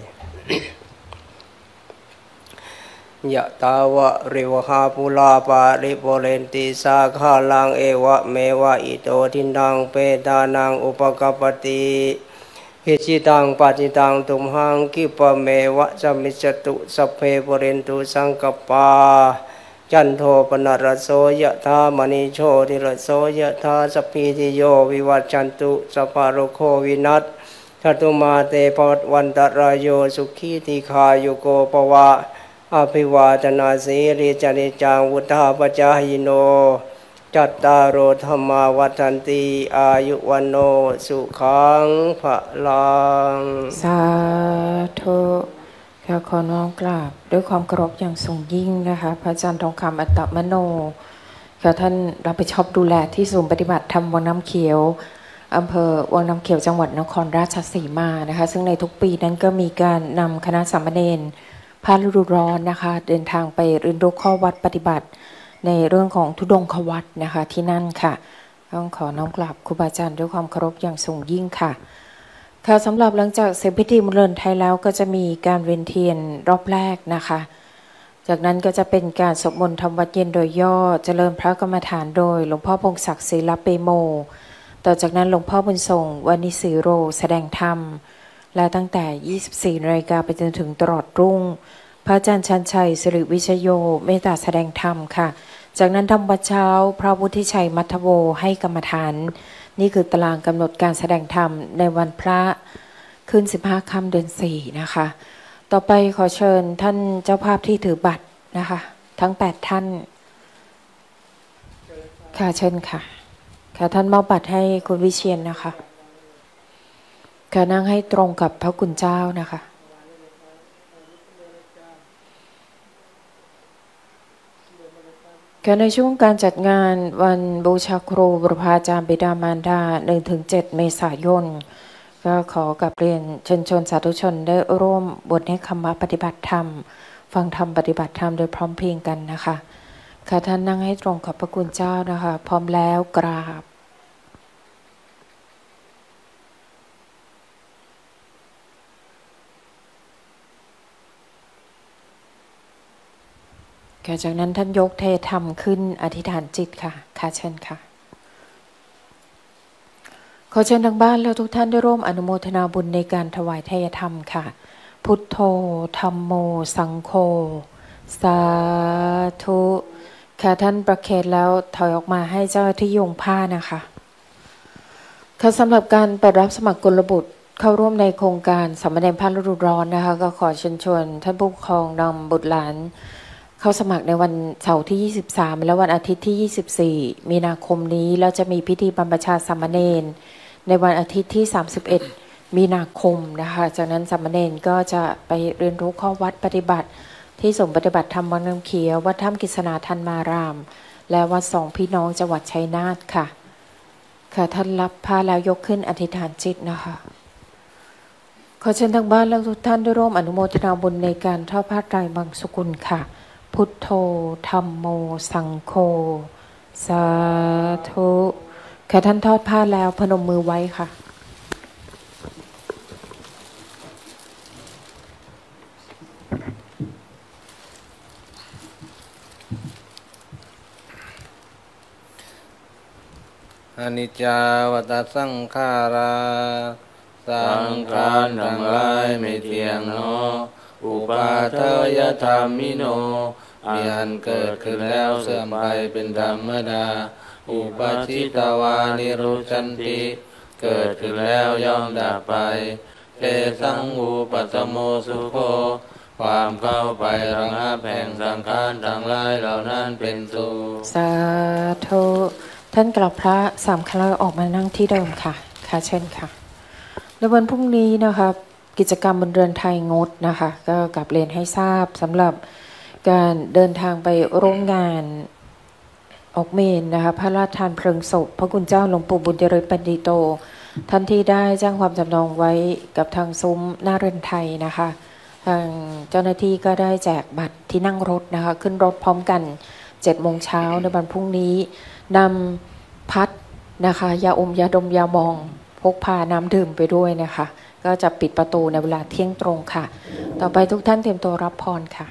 S1: ยะตาวะริวหาปุลาปาริโปเรนติสาคาลังเอวะเมวะอิโตทินังเปตานังอุปกปติหิจิตังปฏิตังตุมหังกิปะเมวะสมิจจตุสัพเพปุเรนตุสังกปาจันโทปนรสโสยะธามณีโชติรสโสยะธาสัพพิติโยวิวัจจันตุสัพพะโรโควินัสชตุมาเตปวันตรายโยสุขีติคายุโกปวะอภิวาทนาสีริจนิจังวุฒาปจายโนจัตตารโอธรรมาวัฏันติอายุวันโนสุขังภะลัง
S2: สาธุค่ะขอน้อมกราบด้วยความเคารพอย่างสูงยิ่งนะคะพระอาจารย์ทองคำอัตตมโนค่ะท่านรับผิดชอบดูแลที่ศูนย์ปฏิบัติธรรมวังน้ำเขียวอำเภอวังน้ำเขียวจังหวัดนครราชสีมานะคะซึ่งในทุกปีนั้นก็มีการนำคณะสามเณรภาคฤดูร้อนนะคะเดินทางไปเรียนรู้ข้อวัดปฏิบัติในเรื่องของธุดงควัดนะคะที่นั่นค่ะต้องขอน้อมกราบครูบาอาจารย์ด้วยความเคารพอย่างสูงยิ่งค่ะค่ะสำหรับหลังจากเสร็จพิธีมรณไทยแล้วก็จะมีการเวียนเทียนรอบแรกนะคะจากนั้นก็จะเป็นการสวดมนต์ทำวัดเย็นโดยย่อเจริญพระกรรมฐานโดยหลวงพ่อพงศักดิ์ศิลปเปโมต่อจากนั้นหลวงพ่อบุญส่งวานิสีโรแสดงธรรมและตั้งแต่ 24 นาฬิกาไปจนถึงตลอดรุ่งพระอาจารย์ชันชัยสิริวิชโยเมตตาแสดงธรรมค่ะจากนั้นทำวัดเช้าพระวุฒิชัยมัทโวให้กรรมฐานนี่คือตารางกำหนดการแสดงธรรมในวันพระขึ้น15 ค่ำเดือน 4นะคะต่อไปขอเชิญท่านเจ้าภาพที่ถือบัตรนะคะทั้ง8ท่านค่ะเชิญค่ะค่ะท่านมอบบัตรให้คุณวิเชียรนะคะค่ะนั่งให้ตรงกับพระคุณเจ้านะคะค่ะในช่วงการจัดงานวันบูชาครูบุรพาจารย์บิดามารดา 1-7 เมษายนก็ขอกับเรียนเชิญชวนสาธุชนได้ร่วมบทให้คำปฏิบัติธรรมฟังธรรมปฏิบัติธรรมโดยพร้อมเพรียงกันนะคะค่ะท่านนั่งให้ตรงกับพระคุณเจ้านะคะพร้อมแล้วกราบจากนั้นท่านยกเทธรรมขึ้นอธิษฐานจิตค่ะค่ะเชิญค่ะขอเชิญทางบ้านแล้วทุกท่านได้ร่วมอนุโมทนาบุญในการถวายทายธรรมค่ะพุทโธธัมโมสังโฆสาธุค่ะท่านประเคนแล้วถอยออกมาให้เจ้าหน้าที่โยงผ้านะคะค่ะสำหรับการเปิดรับสมัครกุลบุตรเข้าร่วมในโครงการสามเณรภาคฤดูร้อนนะคะก็ขอเชิญชวนท่านผู้ปกครองนำบุตรหลานเข้าสมัครในวันเสาร์ที่ 23 และวันอาทิตย์ที่ 24 มีนาคมนี้แล้วจะมีพิธีบรรพชาสามเณรในวันอาทิตย์ที่ 31 มีนาคมนะคะจากนั้นสามเณรก็จะไปเรียนรู้ข้อวัดปฏิบัติที่ศูนย์ปฏิบัติธรรมวังน้ำเขียววัดถ้ำกฤษณาธันมารามและวัดสองพี่น้องจังหวัดชัยนาทค่ะค่ะท่านรับผ้าแล้วยกขึ้นอธิษฐานจิตนะคะขอเชิญทางบ้านและทุกท่านได้ร่วมอนุโมทนาบุญในการทอดผ้าไตรบังสุกุลค่ะพุทโธธัมโมสังโฆสาธุค่ะท่านทอดผ้าแล้วพนมมือไว้ค่ะ
S4: อนิจจาวัฏสังขาราสังขารทั้งหลายไม่เที่ยงเนออุปาทวยธรรมิโนมีอันเกิดขึ้นแล้วเสื่อมไปเป็นธรรมดาอุปาทิตวานิโรชันติเกิดขึ้นแล้วย่อมดับไปเตสังอุปัสสโมสุโขคความเข้าไประงับแห่งสังขารทั้งหลายเหล่านั้นเป็นสุข
S2: สาธุท่านกลับพระสามครั้งออกมานั่งที่เดิมค่ะค่ะเช่นค่ะในวันพรุ่งนี้นะคะกิจกรรมบนเรือนไทยงดนะคะก็กลับเรียนให้ทราบสำหรับการเดินทางไปร่วมงานออกเมนนะคะพระราชทานเพลิงศพพระคุณเจ้าหลวงปู่บุญเจริญปันติโตท่านที่ได้แจ้งความจำนองไว้กับทางซุ้มหน้าเรือนไทยนะคะทางเจ้าหน้าที่ก็ได้แจกบัตรที่นั่งรถนะคะขึ้นรถพร้อมกัน7 โมงเช้าในวันพรุ่งนี้นำพัดนะคะยาอมยาดมยามองพกพาน้ำดื่มไปด้วยนะคะก็จะปิดประตูในเวลาเที่ยงตรงค่ะต่อไปทุกท่านเตรียมตัวรับพรค่ะ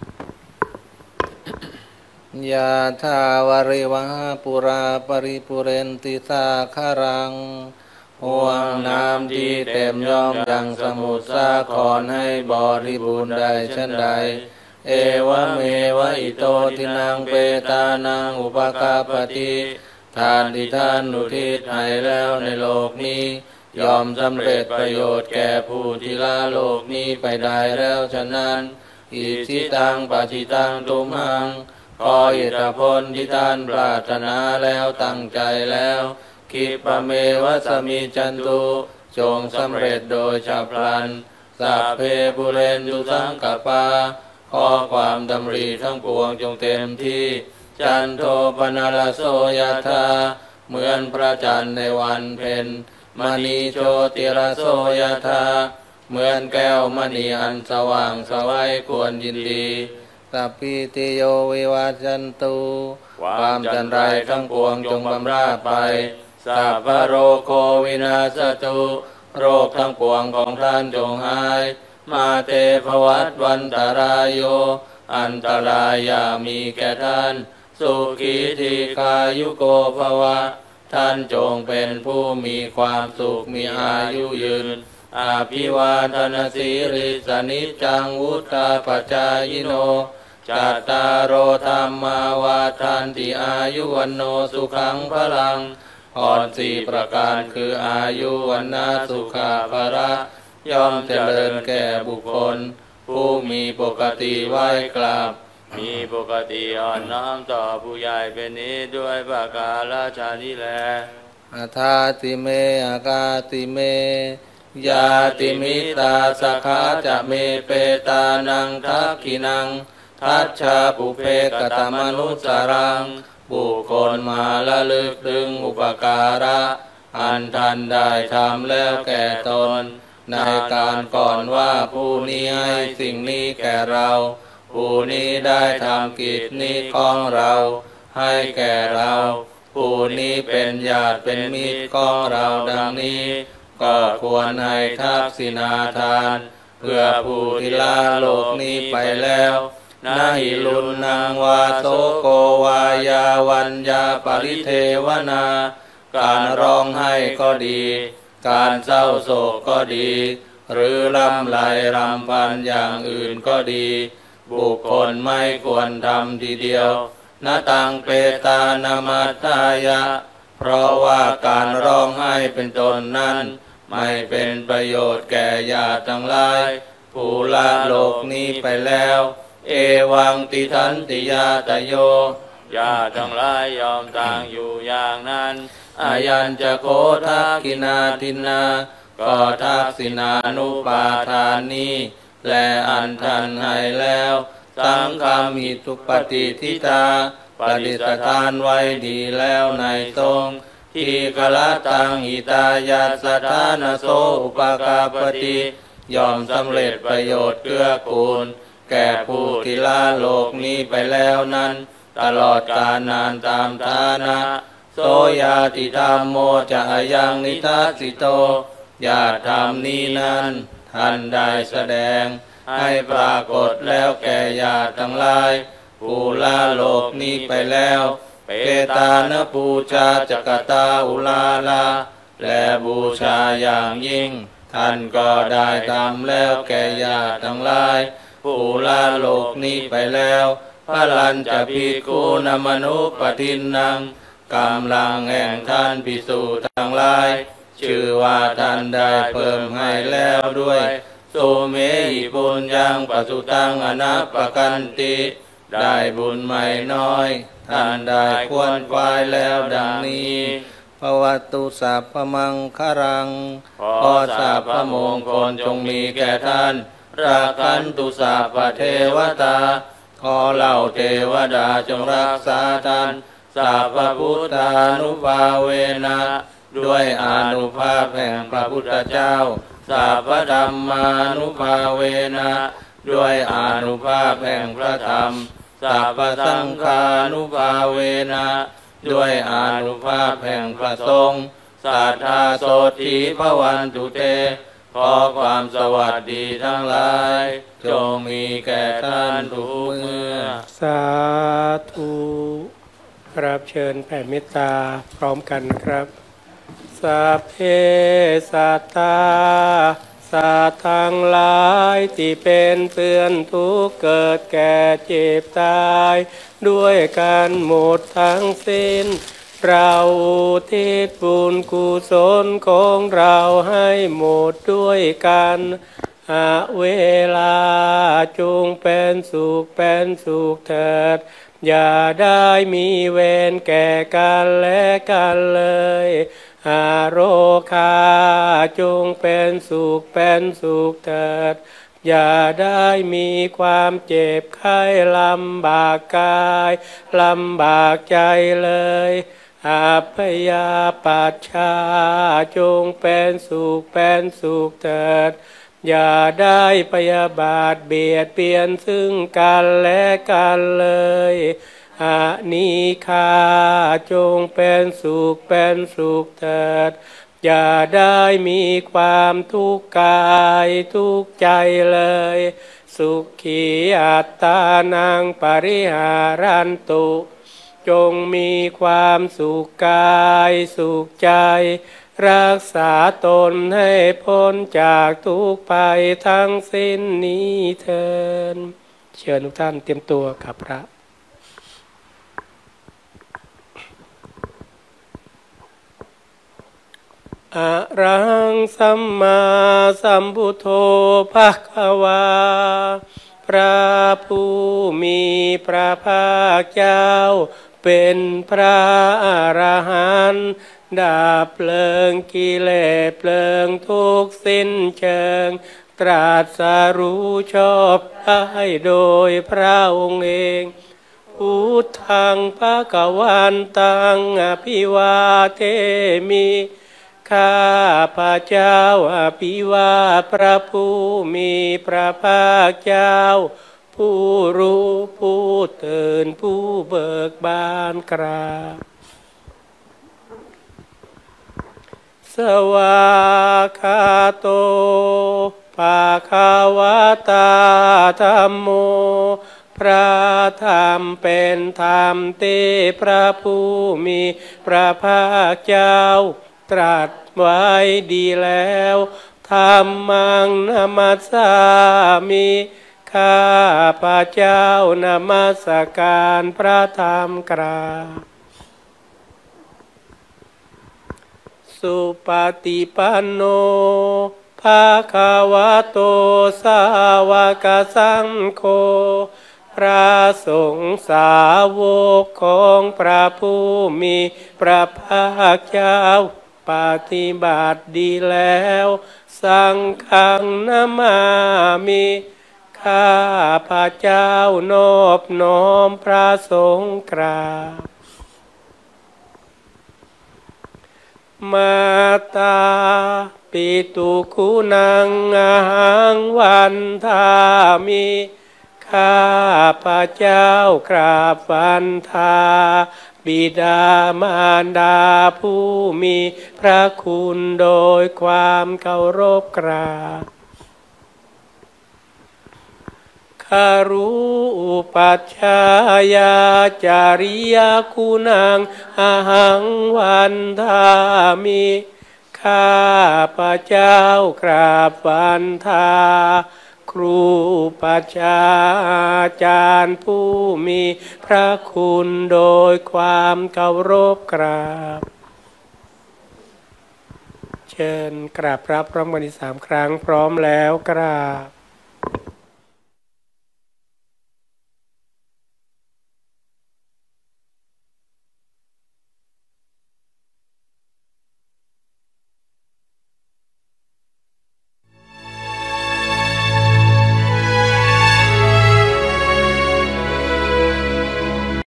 S4: ยะถาวาริวหาปุราปริปุเรนติสาคารังห่วงน้ำที่เต็มย่อมยังสมุทรสาครให้บริบูรณ์ได้เช่นใดเอวะเมวะอิโตทินังเปตานังอุปกาปติทานที่ท่านอุทิศให้แล้วในโลกนี้ยอมสำเร็จประโยชน์แก่ผู้ที่ละโลกนี้ไปได้แล้วฉะนั้นอิทิตังปะจิตังตุมหังขออิทธิพลที่ท่านปรารถนาแล้วตั้งใจแล้วคิปะเมวะสมิจันตุจงสำเร็จโดยฉับพลันสัพเพปุเรนตุสังกปาขอความดำริทั้งปวงจงเต็มที่จันโทปนาลโสยธาเหมือนพระจันทร์ในวันเพ็ญมณีโชติรโสยธาเหมือนแก้วมณีอันสว่างสวัยควรยินดีสัพพิติโยวิวัชชันตุความจันไรทั้งปวงจงบำราดไปสัพพโรโควินาศตุโรคทั้งปวงของท่านจงหายมาเตภวัตวันตรายโยอันตรายอย่ามีแก่ท่านสุขีทีคายุโกภวะท่านจงเป็นผู้มีความสุขมีอายุยืนอาภิวาทนาสีริสนิจจังวุฒาปัจจายโนจัตตารโอธรรมาวาทานติอายุวันโนสุขังพลังพร4 ประการคืออายุวันนาสุขาภระย่อมเจริญแก่บุคคลผู้มีปกติไหว้กราบมีปกติอ่อนน้อมต่อผู้ใหญ่เป็นนิจด้วยประการฉะนี้แลอาทาติเมอากาติเมยาติมิตาสขาจะเมเปตานังทักขินังทัชชาปุเพกตมนุสรังบุคคลมาละลึกถึงอุปการะอันท่านได้ทำแล้วแก่ตนในการก่อนว่าผู้นี้ให้สิ่งนี้แก่เราผู้นี้ได้ทำกิจนี้ของเราให้แก่เราผู้นี้เป็นญาติเป็นมิตรของเราดังนี้ก็ควรให้ทักษิณาทานเพื่อผู้ที่ละโลกนี้ไปแล้วนาหิลุนนางวาโสโกวายาวัญญาปริเทวนาการร้องไห้ก็ดีการเศร้าโศกก็ดีหรือรำไรรำพันอย่างอื่นก็ดีบุคคลไม่ควรทำทีเดียวนาตังเปตานามัตตายะเพราะว่าการร้องไห้เป็นต้นนั้นไม่เป็นประโยชน์แก่ญาติทั้งหลายผู้ละโลกนี้ไปแล้วเอวังติทันติยาตโยญาติทั้งหลายยอมต่างอยู่อย่างนั้นอายัญจะโคทักขินาทินาก็ทักษิณานุปาทานนี้และอันทันให้แล้วสังฆามิทุปฏิทิตาปฏิสถานไว้ดีแล้วในทรงที่กละตังหิตายาสถานโสอุปกาปติยอมสำเร็จประโยชน์เกื้อกูลแก่ผู้ที่ละโลกนี้ไปแล้วนั้นตลอดกาลนานตามฐานะโสยาติธรรมโมจะยังนิทัสสิโตญาติธรรมนี้นั้นท่านได้แสดงให้ปรากฏแล้วแก่ญาติทั้งหลายผู้ละโลกนี้ไปแล้วเปตานปูชาจักตาอุลาลาและบูชาอย่างยิ่งท่านก็ได้ทำแล้วแก่ญาติทั้งหลายผู้ละโลกนี้ไปแล้วพระลัญจะภิกขุนมนุปทินนังกำลังแห่งท่านภิกษุทั้งหลายชื่อว่าท่านได้เพิ่มให้แล้วด้วยโสตุเมหิปุญญังปัสสุตังอนัปปกันติได้บุญไม่น้อยท่านได้ควรควายแล้วดังนี้ภวัตตุสัพพมังครังขอสัพพมงคลจงมีแก่ท่านราคันตุสัพพเทวตาขอเหล่าเทวดาจงรักษาท่านสัพพพุทธานุภาเวนะด้วยอานุภาพแห่งพระพุทธเจ้าสัพพธัมมานุภาเวนะด้วยอานุภาพแห่งพระธรรมสัพพสังฆานุภาเวนะด้วยอานุภาพแห่งพระสงฆ์สัทธาโสธีภวันตุเตขอความสวัสดีทั้งหลายจงมีแก่ท่านทุกเมื่อ
S1: สาธุรับเชิญแผ่เมตตาพร้อมกันนะครับสัพเพสัตตาสัตว์ทั้งหลายที่เป็นเพื่อนทุกข์เกิดแก่เจ็บตายด้วยกันหมดทั้งสิ้นเราอุทิศบุญกุศลของเราให้หมดด้วยกันเวลาจงเป็นสุขเถิดอย่าได้มีเวรแก่กันและกันเลยโรคาจงเป็นสุขเถิดอย่าได้มีความเจ็บไข้ลำบากกายลำบากใจเลยอัพยาปัชชาจงเป็นสุขเถิดอย่าได้พยาบาทเบียดเบียนซึ่งกันและกันเลยอานิฆาจงเป็นสุขเถิดอย่าได้มีความทุกข์กายทุกข์ใจเลยสุขีอัตตานังปริหารันตุจงมีความสุขกายสุขใจรักษาตนให้พ้นจากทุกข์ภัยทั้งสิ้นนี้เถิดเชิญทุกท่านเตรียมตัวกับพระอะระหังสัมมาสัมพุทโธภควาพระผู้มีพระภาคเจ้าเป็นพระอรหันต์ดับเพลิงกิเลสเพลิงทุกข์สิ้นเชิงตรัสรู้ชอบได้โดยพระองค์เองพุทธังภวันตังอภิวาเทมิข้าพระเจ้าอภิวาทพระผู้มีพระภาคเจ้าผู้รู้ผู้ตื่นผู้เบิกบานกราบสวากขาโตภาควตาธัมโมพระธรรมเป็นธรรมที่พระผู้มีพระภาคเจ้าตรัสไว้ดีแล้วธัมมังนัมมัสสามิข้าพระเจ้านมัสการพระธรรมกราบสุปฏิปันโนภควโตสาวกสังโฆพระสงฆ์สาวกของพระผู้มีพระภาคเจ้าปฏิบัติดีแล้วสังฆังนามามิข้าพระเจ้านอบน้อมพระสงฆ์กราบมาตาปิตุคุณังอาหังวันทามิข้าพระเจ้ากราบวันทาบิดามารดาผู้มีพระคุณโดยความเคารพกราบคารุปัชฌายาจาริยคุณังอาหังวันทามิข้าพระเจ้ากราบวันทาครูปัจฉาจารย์ผู้มีพระคุณโดยความเคารพกราบเช
S3: เชิญกราบรับพร้อมกันอีก3 ครั้งพร้อมแล้วกราบ